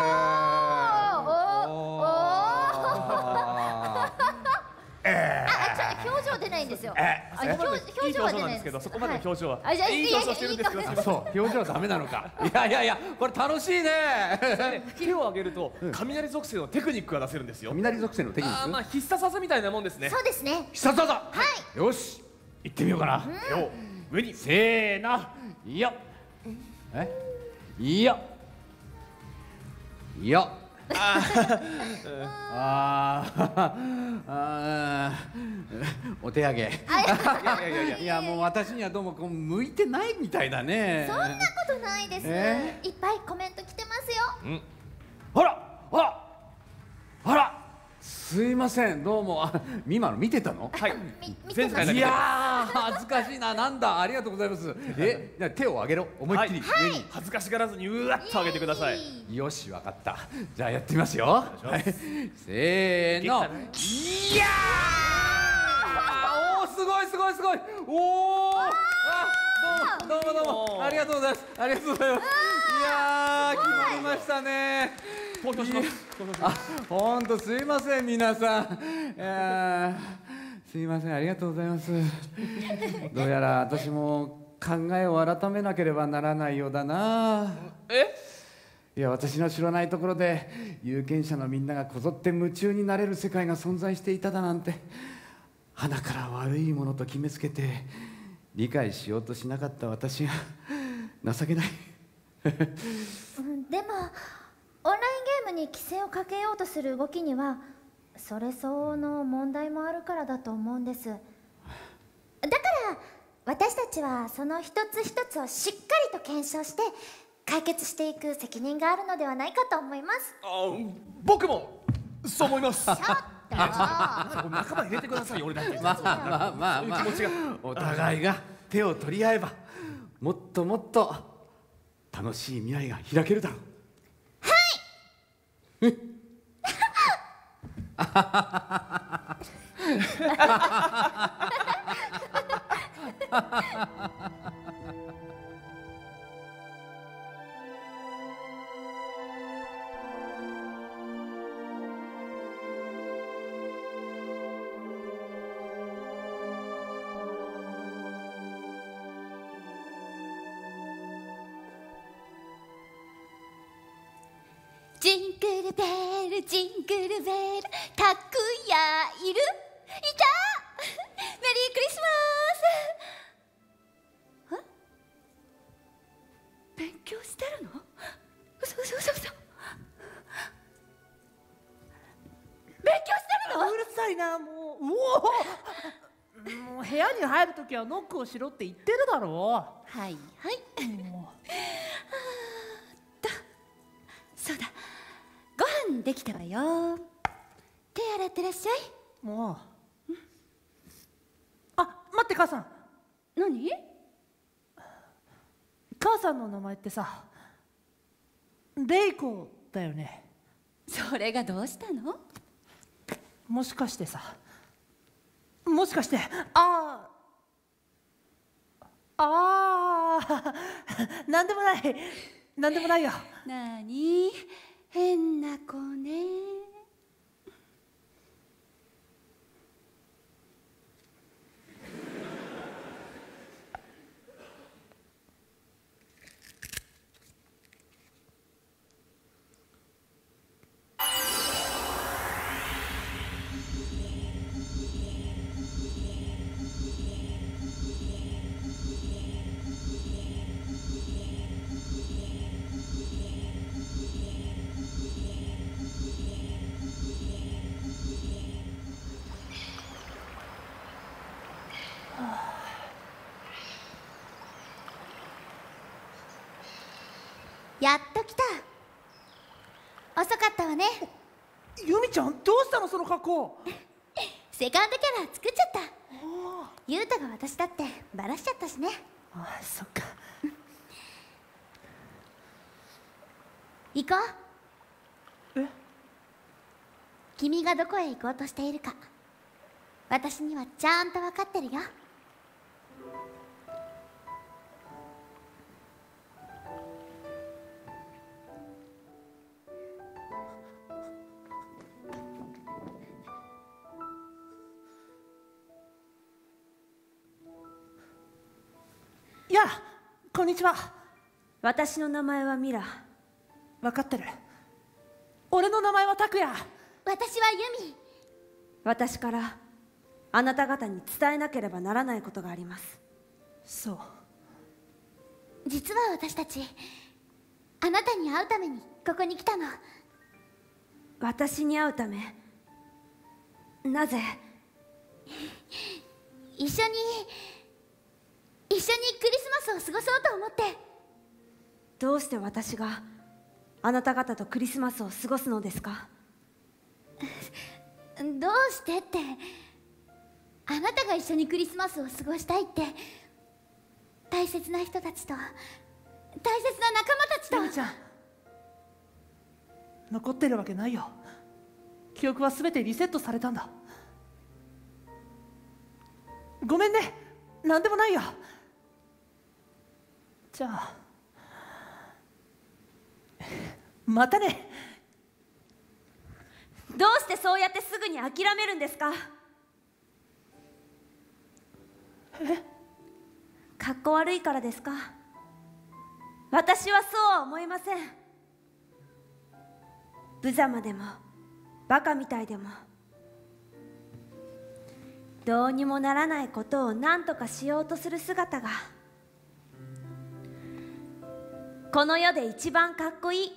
表情出ないんですよ。 表情なんですけど、そこまでの表情は。 じゃあいい表情してるんですけど。 そう表情はダメなのか。いやこれ楽しいね。 手を上げると雷属性のテクニックが出せるんですよ。 雷属性のテクニック？ まあ必殺技みたいなもんですね。 そうですね。 必殺技。よし行ってみようかな。 手を上に。 せーの。いやいやいやお手上げ。いやもう私にはどうもこう向いてないみたいだね。 そんなことないです。いっぱいコメント来てますよ。 あらすいませんどうも。ミマの見てたの？ はい。 いや恥ずかしいな。なんだありがとうございます。手を上げろ思いっきり上に。 恥ずかしがらずにうわっと上げてください。 よしわかった。じゃあやってみますよ。せーの。いやおーすごいすごいすごい。おおどうもありがとうございます。ありがとうございます。いや決まりましたね。 投票します。 本当すいません皆さん。すいませんありがとうございます。どうやら私も考えを改めなければならないようだな。いや私の知らないところで有権者のみんながこぞって夢中になれる世界が存在していただなんて、鼻から悪いものと決めつけて理解しようとしなかった私が情けない。 でもオンラインゲームに規制をかけようとする動きにはそれ相応の問題もあるからだと思うんです。だから私たちはその一つ一つをしっかりと検証して解決していく責任があるのではないかと思います。 僕もそう思います。 ちょっと仲間入れてくださいよ。俺だけ。 まあ気持ちがお互いが手を取り合えばもっともっと楽しい未来が開けるだろう。 ジングルベルジングルベルたくやいるいたメリークリスマス。勉強してるの？嘘勉強してるの？ うるさいなもう部屋に入るときはノックをしろって言ってるだろう。 はいそうだご飯できたわよ。手洗ってらっしゃい。 もう待って母さん。 何？ 母さんの名前ってさレイコだよね。 それがどうしたの？ もしかしてなんでもないよ。 なに変な子ね。やっと来た。 遅かったわね。 ユミちゃん、どうしたのその格好。 セカンドキャラ作っちゃった。ユウタが私だってバラしちゃったしね。 あ、そっか。 行こう。君がどこへ行こうとしているか、私にはちゃんと分かってるよ。 やあ、こんにちは。 私の名前はミラ。 分かってる。俺の名前はタクヤ。 私はユミ。 私からあなた方に伝えなければならないことがあります。 そう。 実は私たち、あなたに会うためにここに来たの。 私に会うため？なぜ？ 一緒にクリスマスを過ごそうと思って。 どうして私があなた方とクリスマスを過ごすのですか？ どうしてって、あなたが一緒にクリスマスを過ごしたいって、大切な人たちと、大切な仲間たちと。 ユミちゃん、残ってるわけないよ。記憶は全てリセットされたんだ。ごめんね、なんでもないよ。じゃあまたね。 どうしてそうやってすぐに諦めるんですか？かっこ悪いからですか？私はそうは思いません。無様でもバカみたいでも、どうにもならないことを何とかしようとする姿がこの世で一番かっこいい。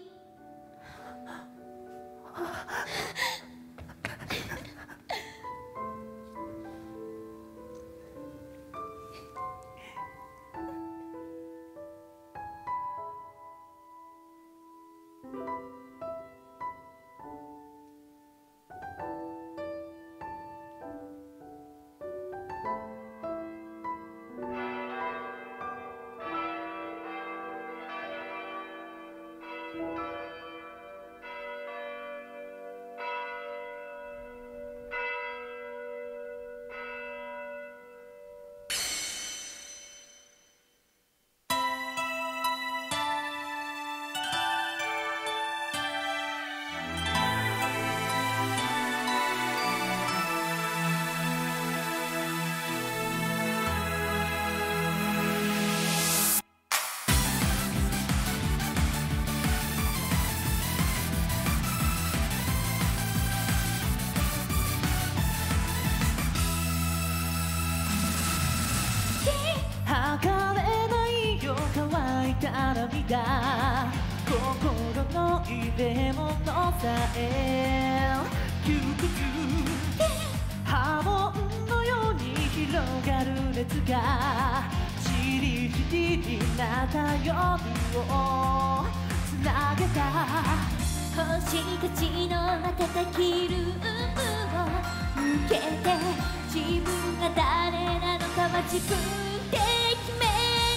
涙、心の入れ物さえ窮屈、波紋のように広がる熱がじりじりになった夜をつなげた。 星たちの瞬きルームを向けて、自分が誰なのかは自分で決める。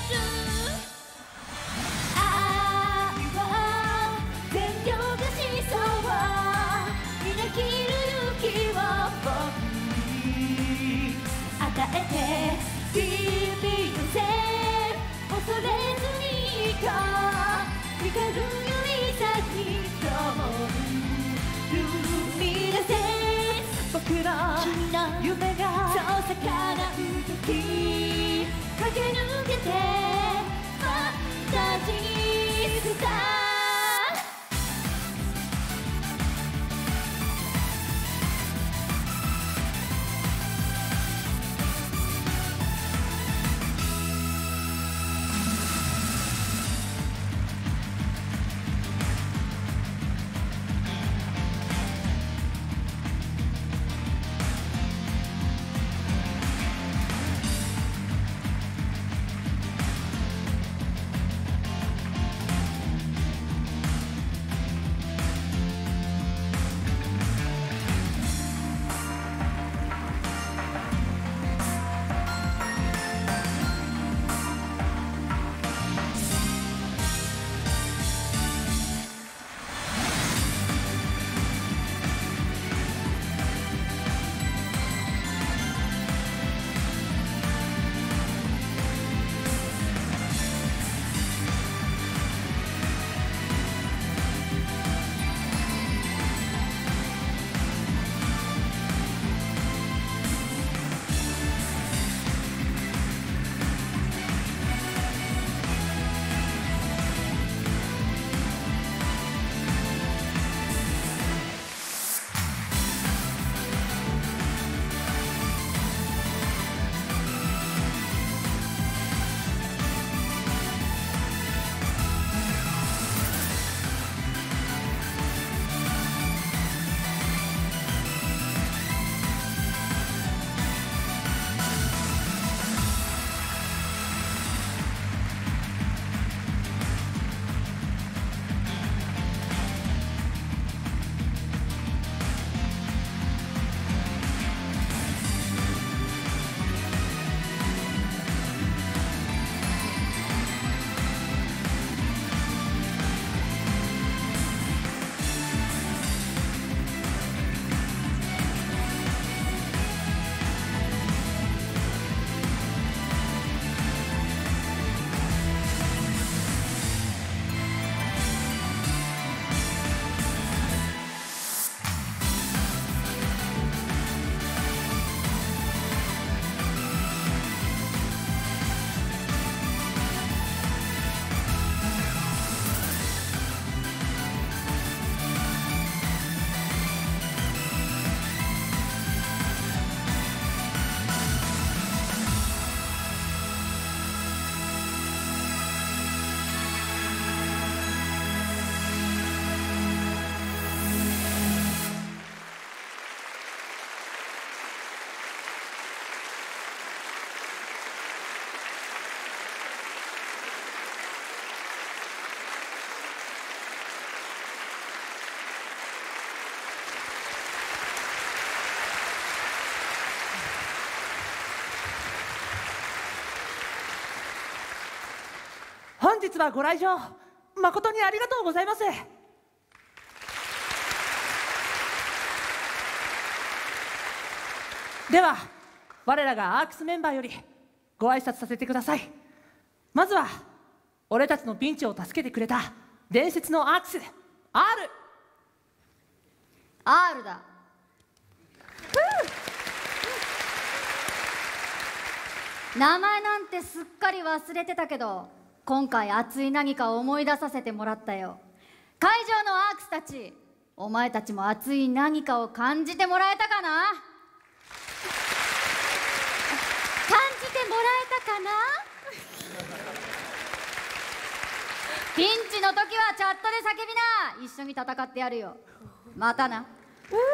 与えて Be yourself、 恐れずに行こう、光るより先と踏み出せ、僕の君の夢がそう逆らう時、駆け抜けてファンタジースター。 本日はご来場誠にありがとうございます。では我らがアークスメンバーよりご挨拶させてください。まずは俺たちのピンチを助けてくれた伝説のアークス R だ。名前なんてすっかり忘れてたけど、今回熱い何かを思い出させてもらったよ。会場のアークスたち、お前たちも熱い何かを感じてもらえたかな？ 感じてもらえたかな？ ピンチの時はチャットで叫びな。一緒に戦ってやるよ。またな。 恥ず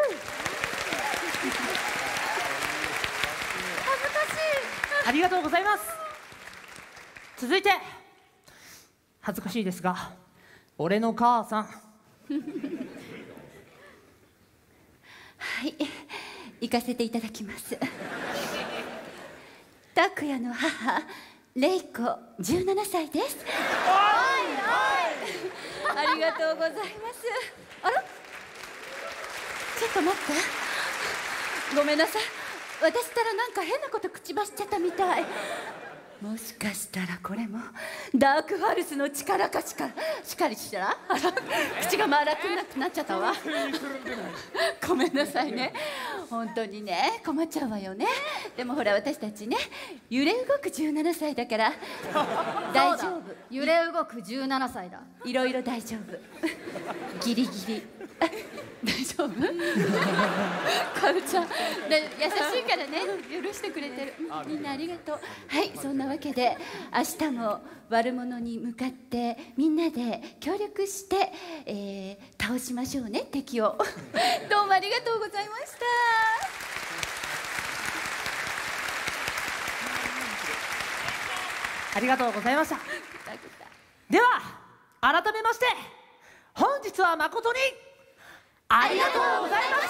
かしい。 ありがとうございます。続いて恥ずかしいですが、俺の母さんはい、行かせていただきます。拓也の母、玲子17歳です。ありがとうございます。あら、ちょっと待って、ごめんなさい。私ったらなんか変なこと口走っちゃったみたい。もしかしたらこれもダークファルスの力かしかりしたら、あら、口が回らなくなっちゃったわ。ごめんなさいね。本当にね、困っちゃうわよね。でもほら、私たちね、揺れ動く17歳だから大丈夫。 揺れ動く17歳だ。 いろいろ大丈夫。ギリギリ大丈夫？カルちゃん、優しいからね、許してくれてる。みんなありがとう。はい、そんなわけで明日も悪者に向かってみんなで協力して、倒しましょうね、敵を。どうもありがとうございました。 ありがとうございました。では改めまして本日は誠にありがとうございました。